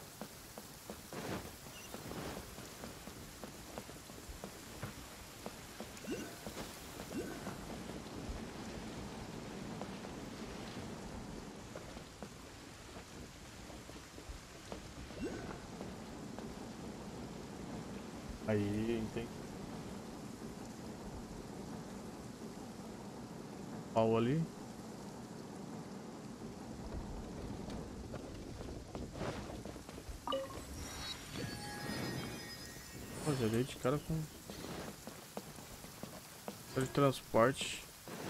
Aí, entendi. Pau ali. Pô, já dei de cara com de transporte.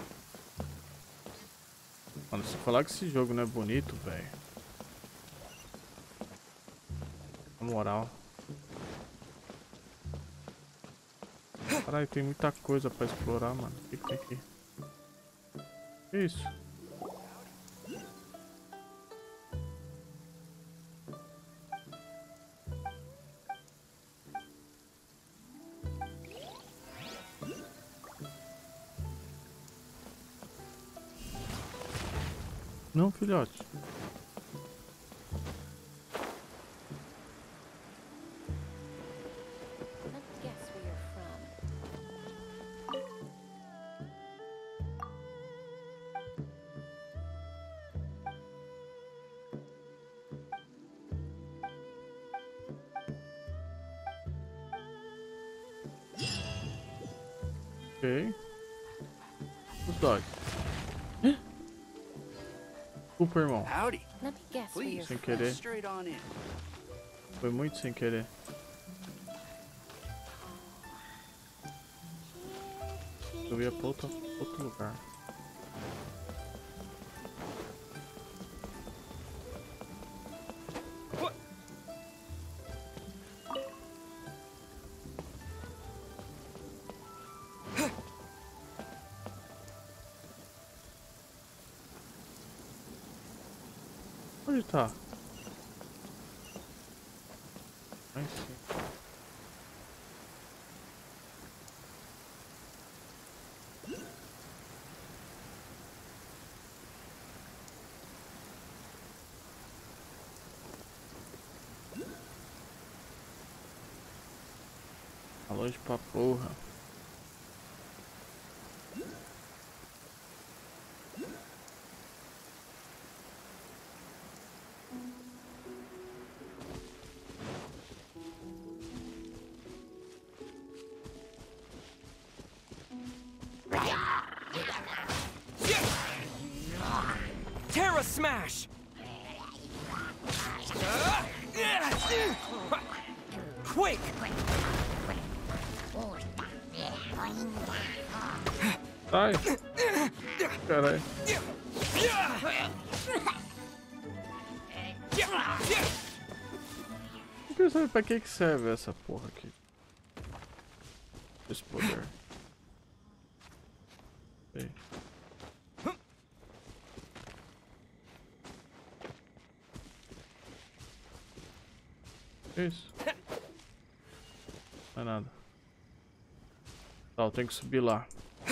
Mano, se falar que esse jogo não é bonito, velho. Na moral. Caralho, tem muita coisa pra explorar, mano. O que, que tem aqui? Que isso? Não, filhote. Ok. Os dois. Desculpa, irmão. Sem querer. Foi muito sem querer. Eu ia pra outro, outro lugar. Onde tá? Aí sim. Tá longe pra porra. Terra Smash! Quake! Ai! Caralho! Não quero saber pra que que serve essa porra aqui. esse poder. Ei. Isso. Não é nada. Tá, eu tenho que subir lá.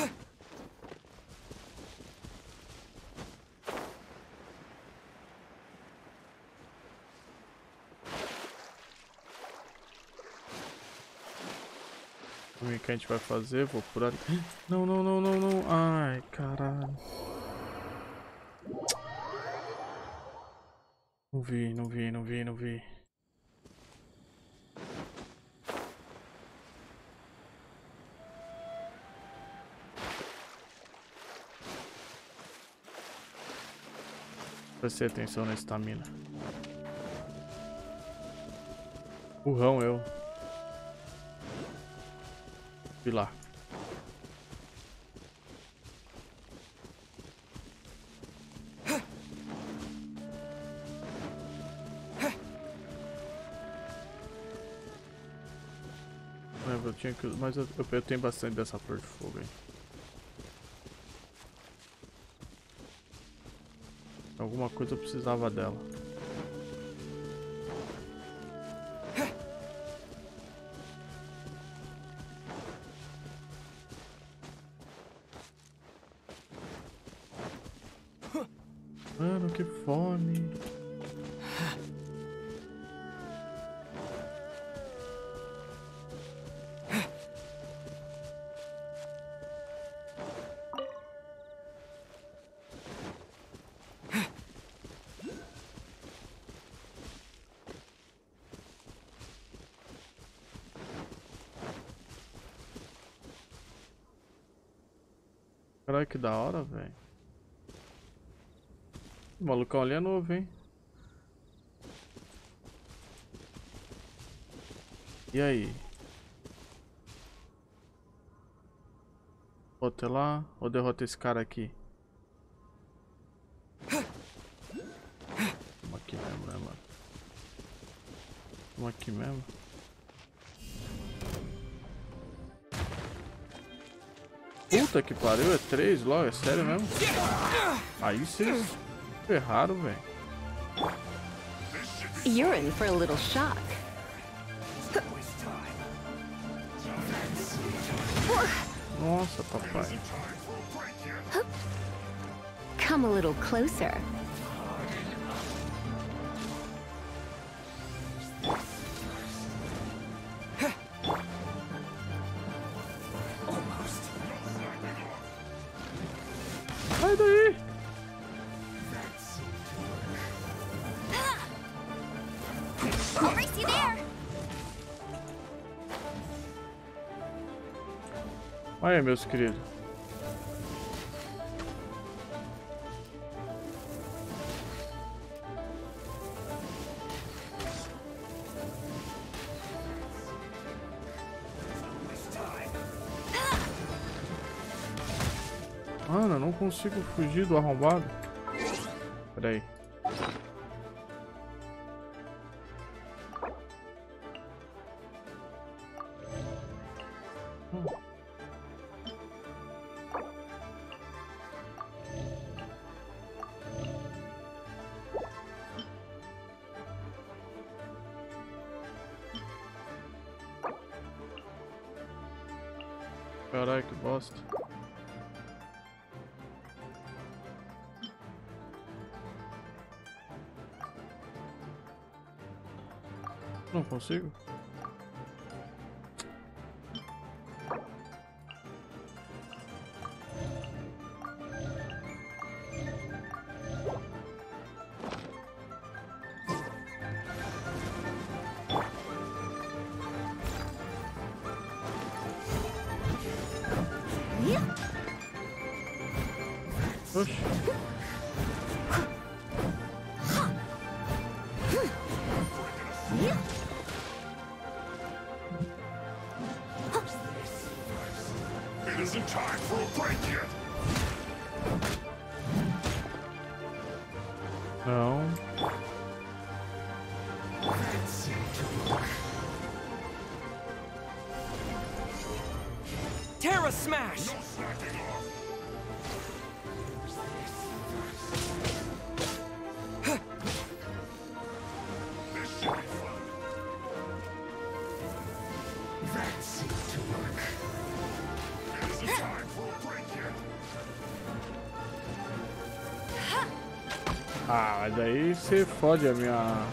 O que a gente vai fazer? Vou por ali. Não, não, não, não, não. Ai, caralho. Não vi, não vi, não vi, não vi. Prestei atenção na estamina. Burrão eu. Fui lá. Eu tinha que, mas eu, eu tenho bastante dessa flor de fogo aí. Alguma coisa eu precisava dela. Mano, que fome. Caralho, que da hora, velho. O malucão ali é novo, hein? E aí? Bota lá ou derrota esse cara aqui? Vamos aqui mesmo, né, mano? Vamos aqui mesmo. Puta que pariu, é três logo, é sério mesmo? Aí vocês ferraram, velho. You're in for a little shock. Nossa, papai. Come a little closer. Sai daí! Olha aí, meus queridos. Mano, eu não consigo fugir do arrombado. Pera aí. Hum. Caralho, que bosta. Não consigo. Oxi. It isn't time for a break yet. Não. Terra Smash! Ah, mas daí você fode a minha...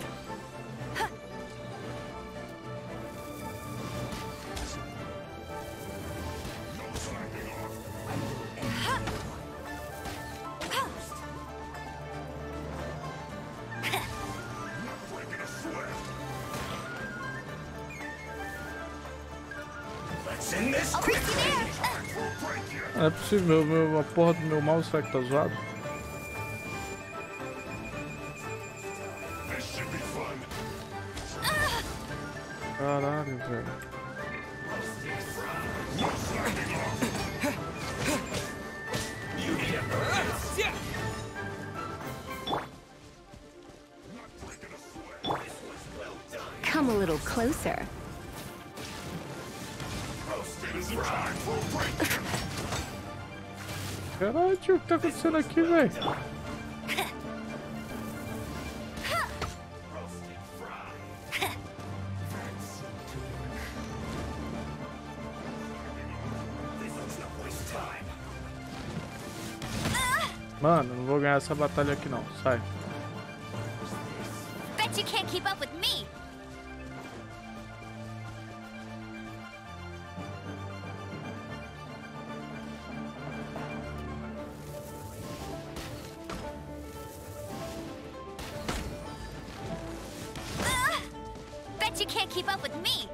Não é possível, meu, meu, a porra do meu mouse será que tá zoado? Caralho, velho. Come a little closer. Caralho, tio, o que tá acontecendo aqui, velho? Mano, não vou ganhar essa batalha aqui não, sai. Bet you can't keep up with me. Bet you can't keep up with me.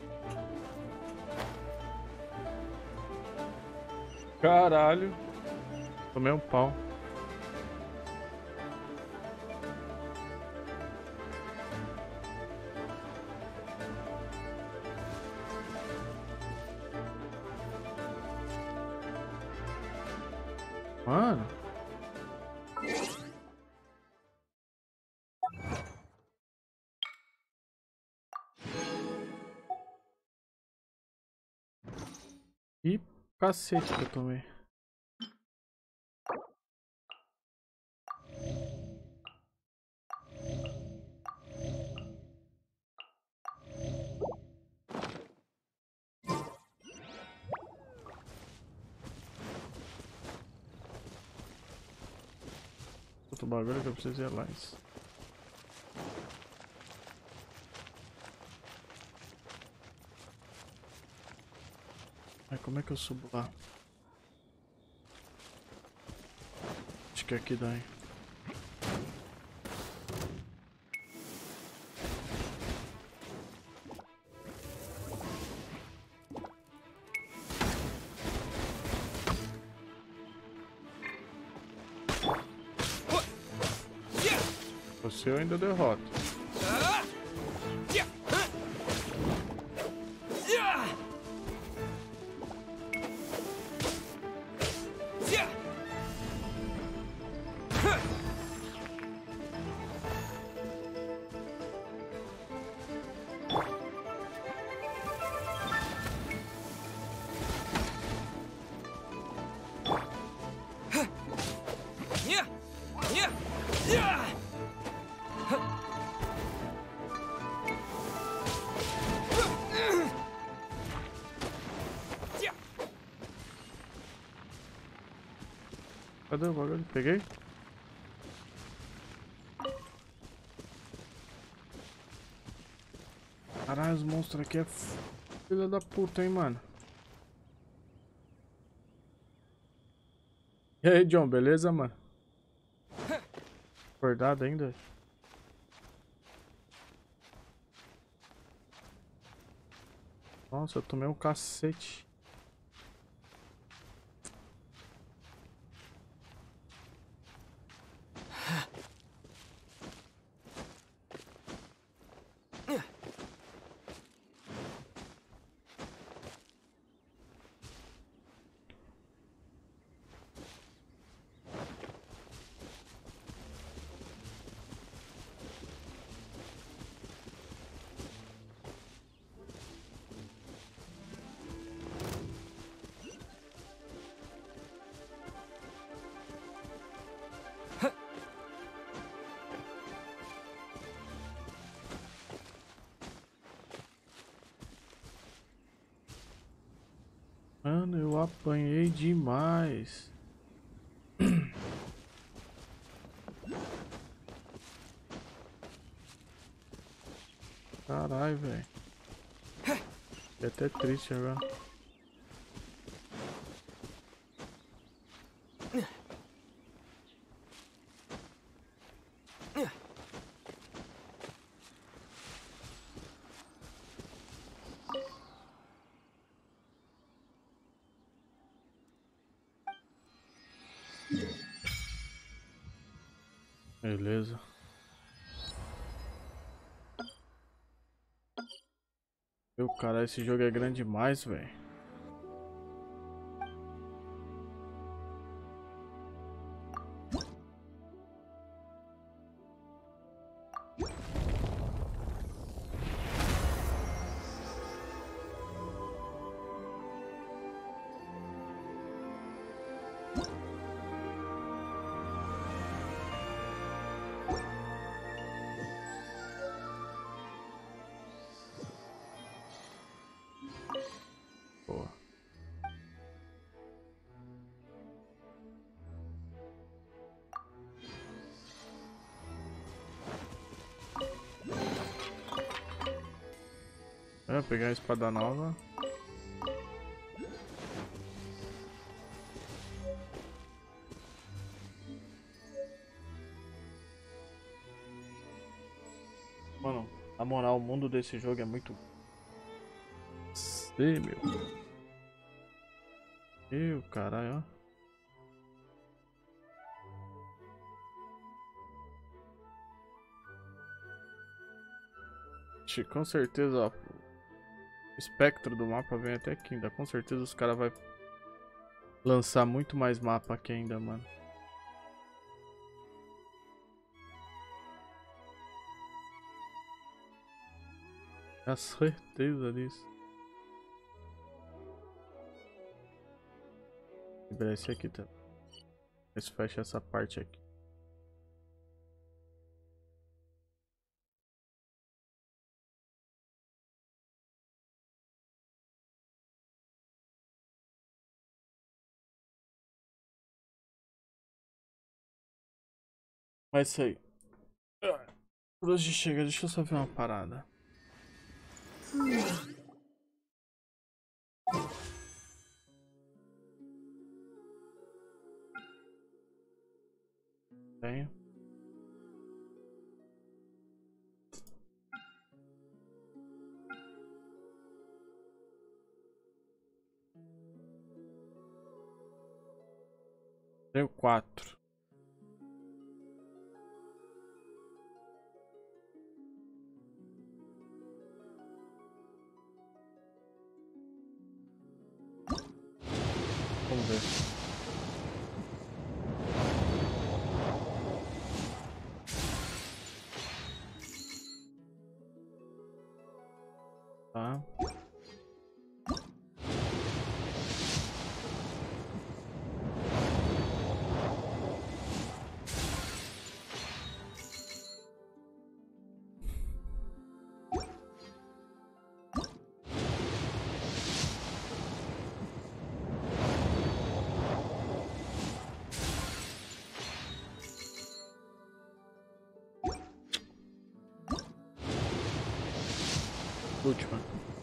Caralho. Tomei um pau. Mano. E cacete que eu tomei. Outro bagulho que eu preciso ir lá. Ai, como é que eu subo lá? Acho que aqui dá, hein? Você eu ainda derroto. Cadê o bagulho? Peguei? Caralho, os monstros aqui é filha da puta, hein, mano. E aí, John, beleza, mano? Acordado ainda? Nossa, eu tomei um cacete. Apanhei demais. Caralho, velho. É até triste agora. Beleza. Meu cara, esse jogo é grande demais, velho. Vou pegar a espada nova. Mano, na moral, o mundo desse jogo é muito... Sei, meu. Meu caralho, ó. Com certeza, ó, o espectro do mapa vem até aqui ainda. Com certeza os caras vão lançar muito mais mapa aqui ainda, mano. Tenho certeza disso. Liberar esse aqui também. Esse fecha essa parte aqui. Mas isso aí. Por hoje chega, deixa eu só ver uma parada. Tenho. Tenho quatro. Vamos ver. Tá. Última.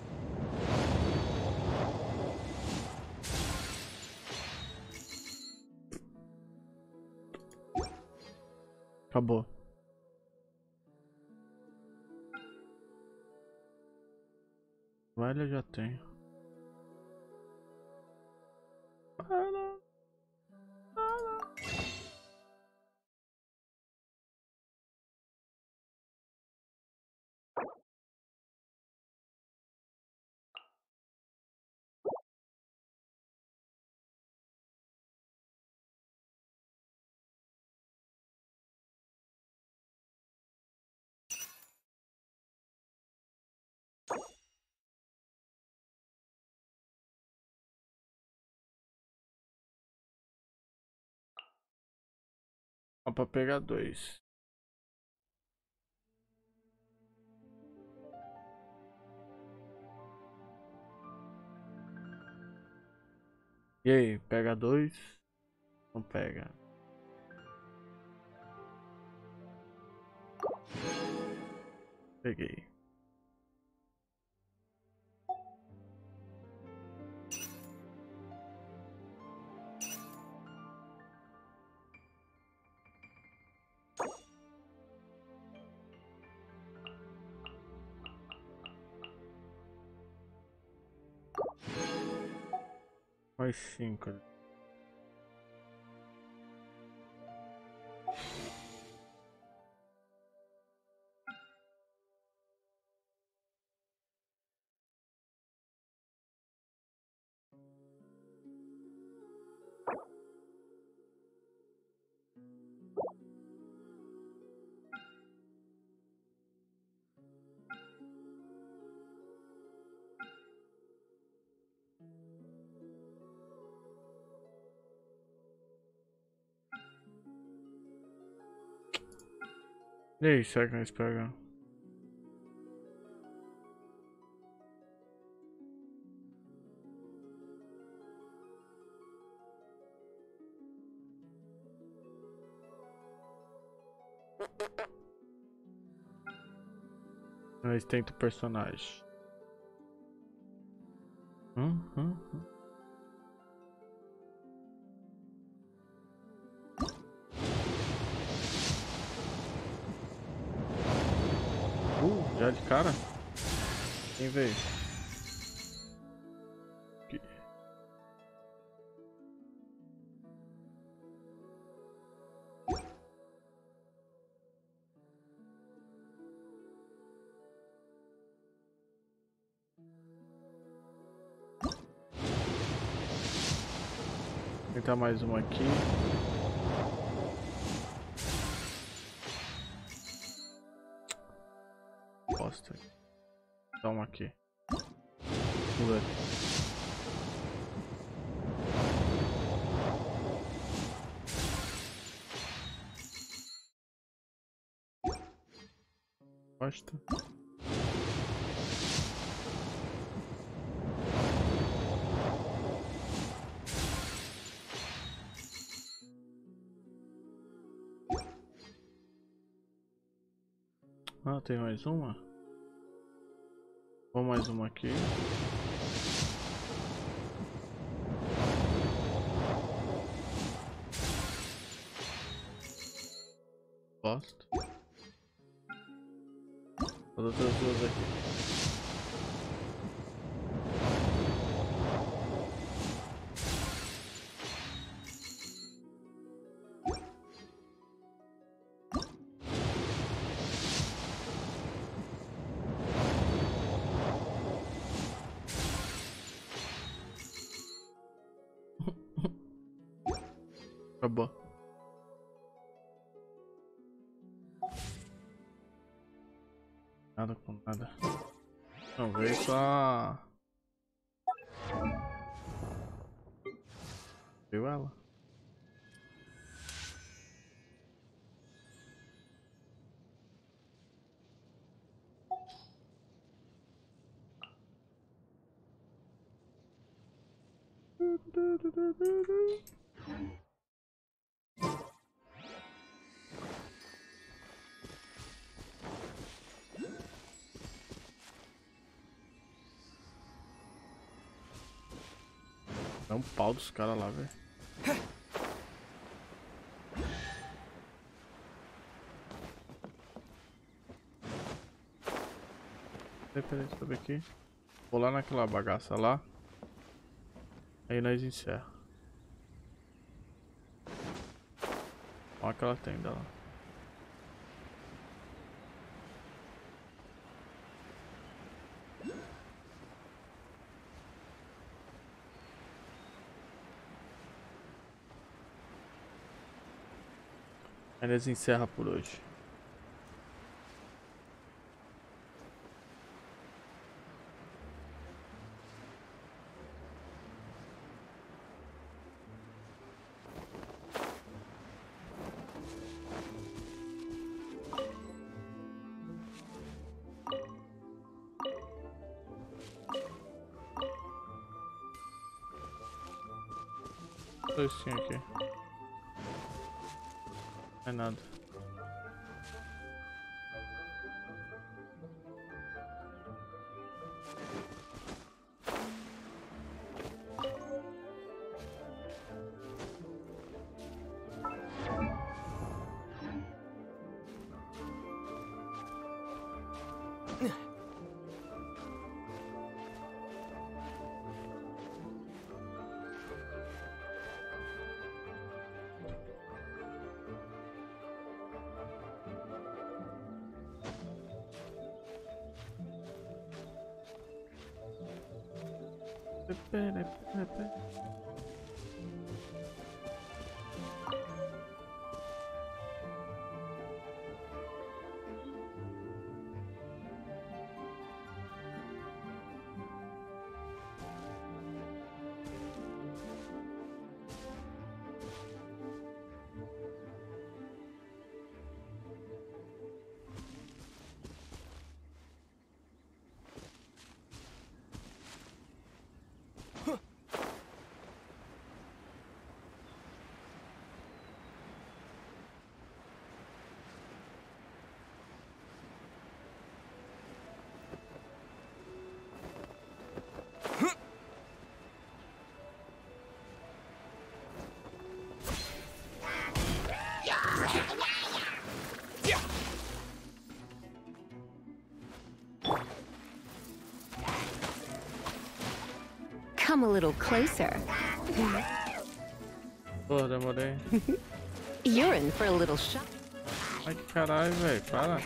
Acabou. Velha já tenho. Ó, pra pegar dois. E aí, pega dois? Não pega. Peguei. Mais cinco. E aí, será que nós pegamos? Nós tenta o personagem. Hum, hum, hum. Uh, já de cara? Quem veio? Aqui. Tentar mais uma aqui. Bosta. Dá uma aqui. Pula. Bosta. Ah, tem mais uma? Vou mais uma aqui. Bosta. As outras duas aqui. Acabou. Nada com nada. Não, veio só. Viu ela? Dá um pau dos caras lá, velho. Peraí, deixa eu ver aqui. Vou lá naquela bagaça lá. Aí nós encerra. Olha aquela tenda lá. Aí nós encerra por hoje. Docinho aqui. Não é nada. Come a little closer. Porra, demorei. You're in for a little shot. Ai que caralho, velho, para.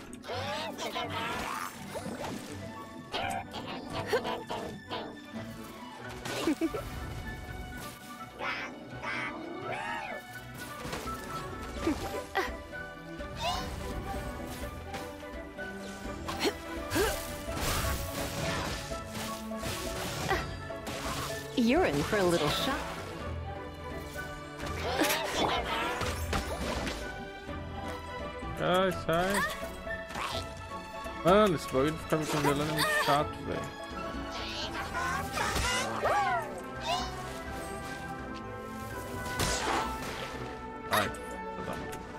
You're in for a little shot. Ai, sai. Mano, esse bagulho de ficar me congelando é muito chato, velho. Ai, tá.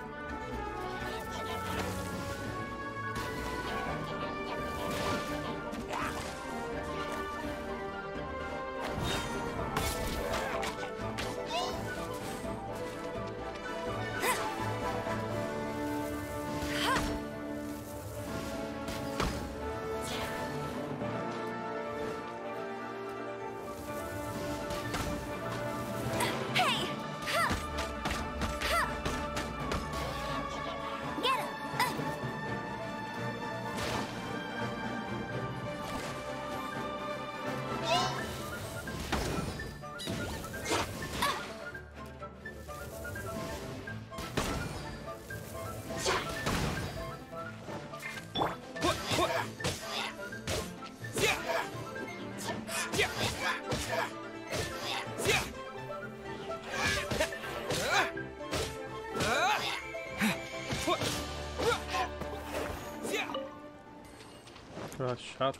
Ah, chato.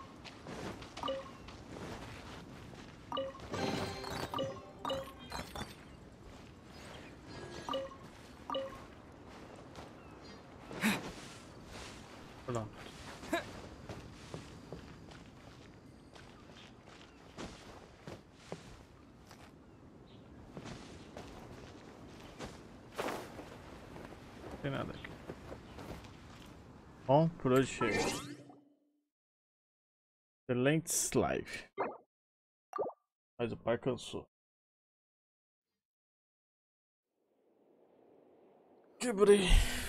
Pronto. Não tem nada aqui. Bom, por hoje chega. Excelente live. Mas o pai cansou. Quebrei.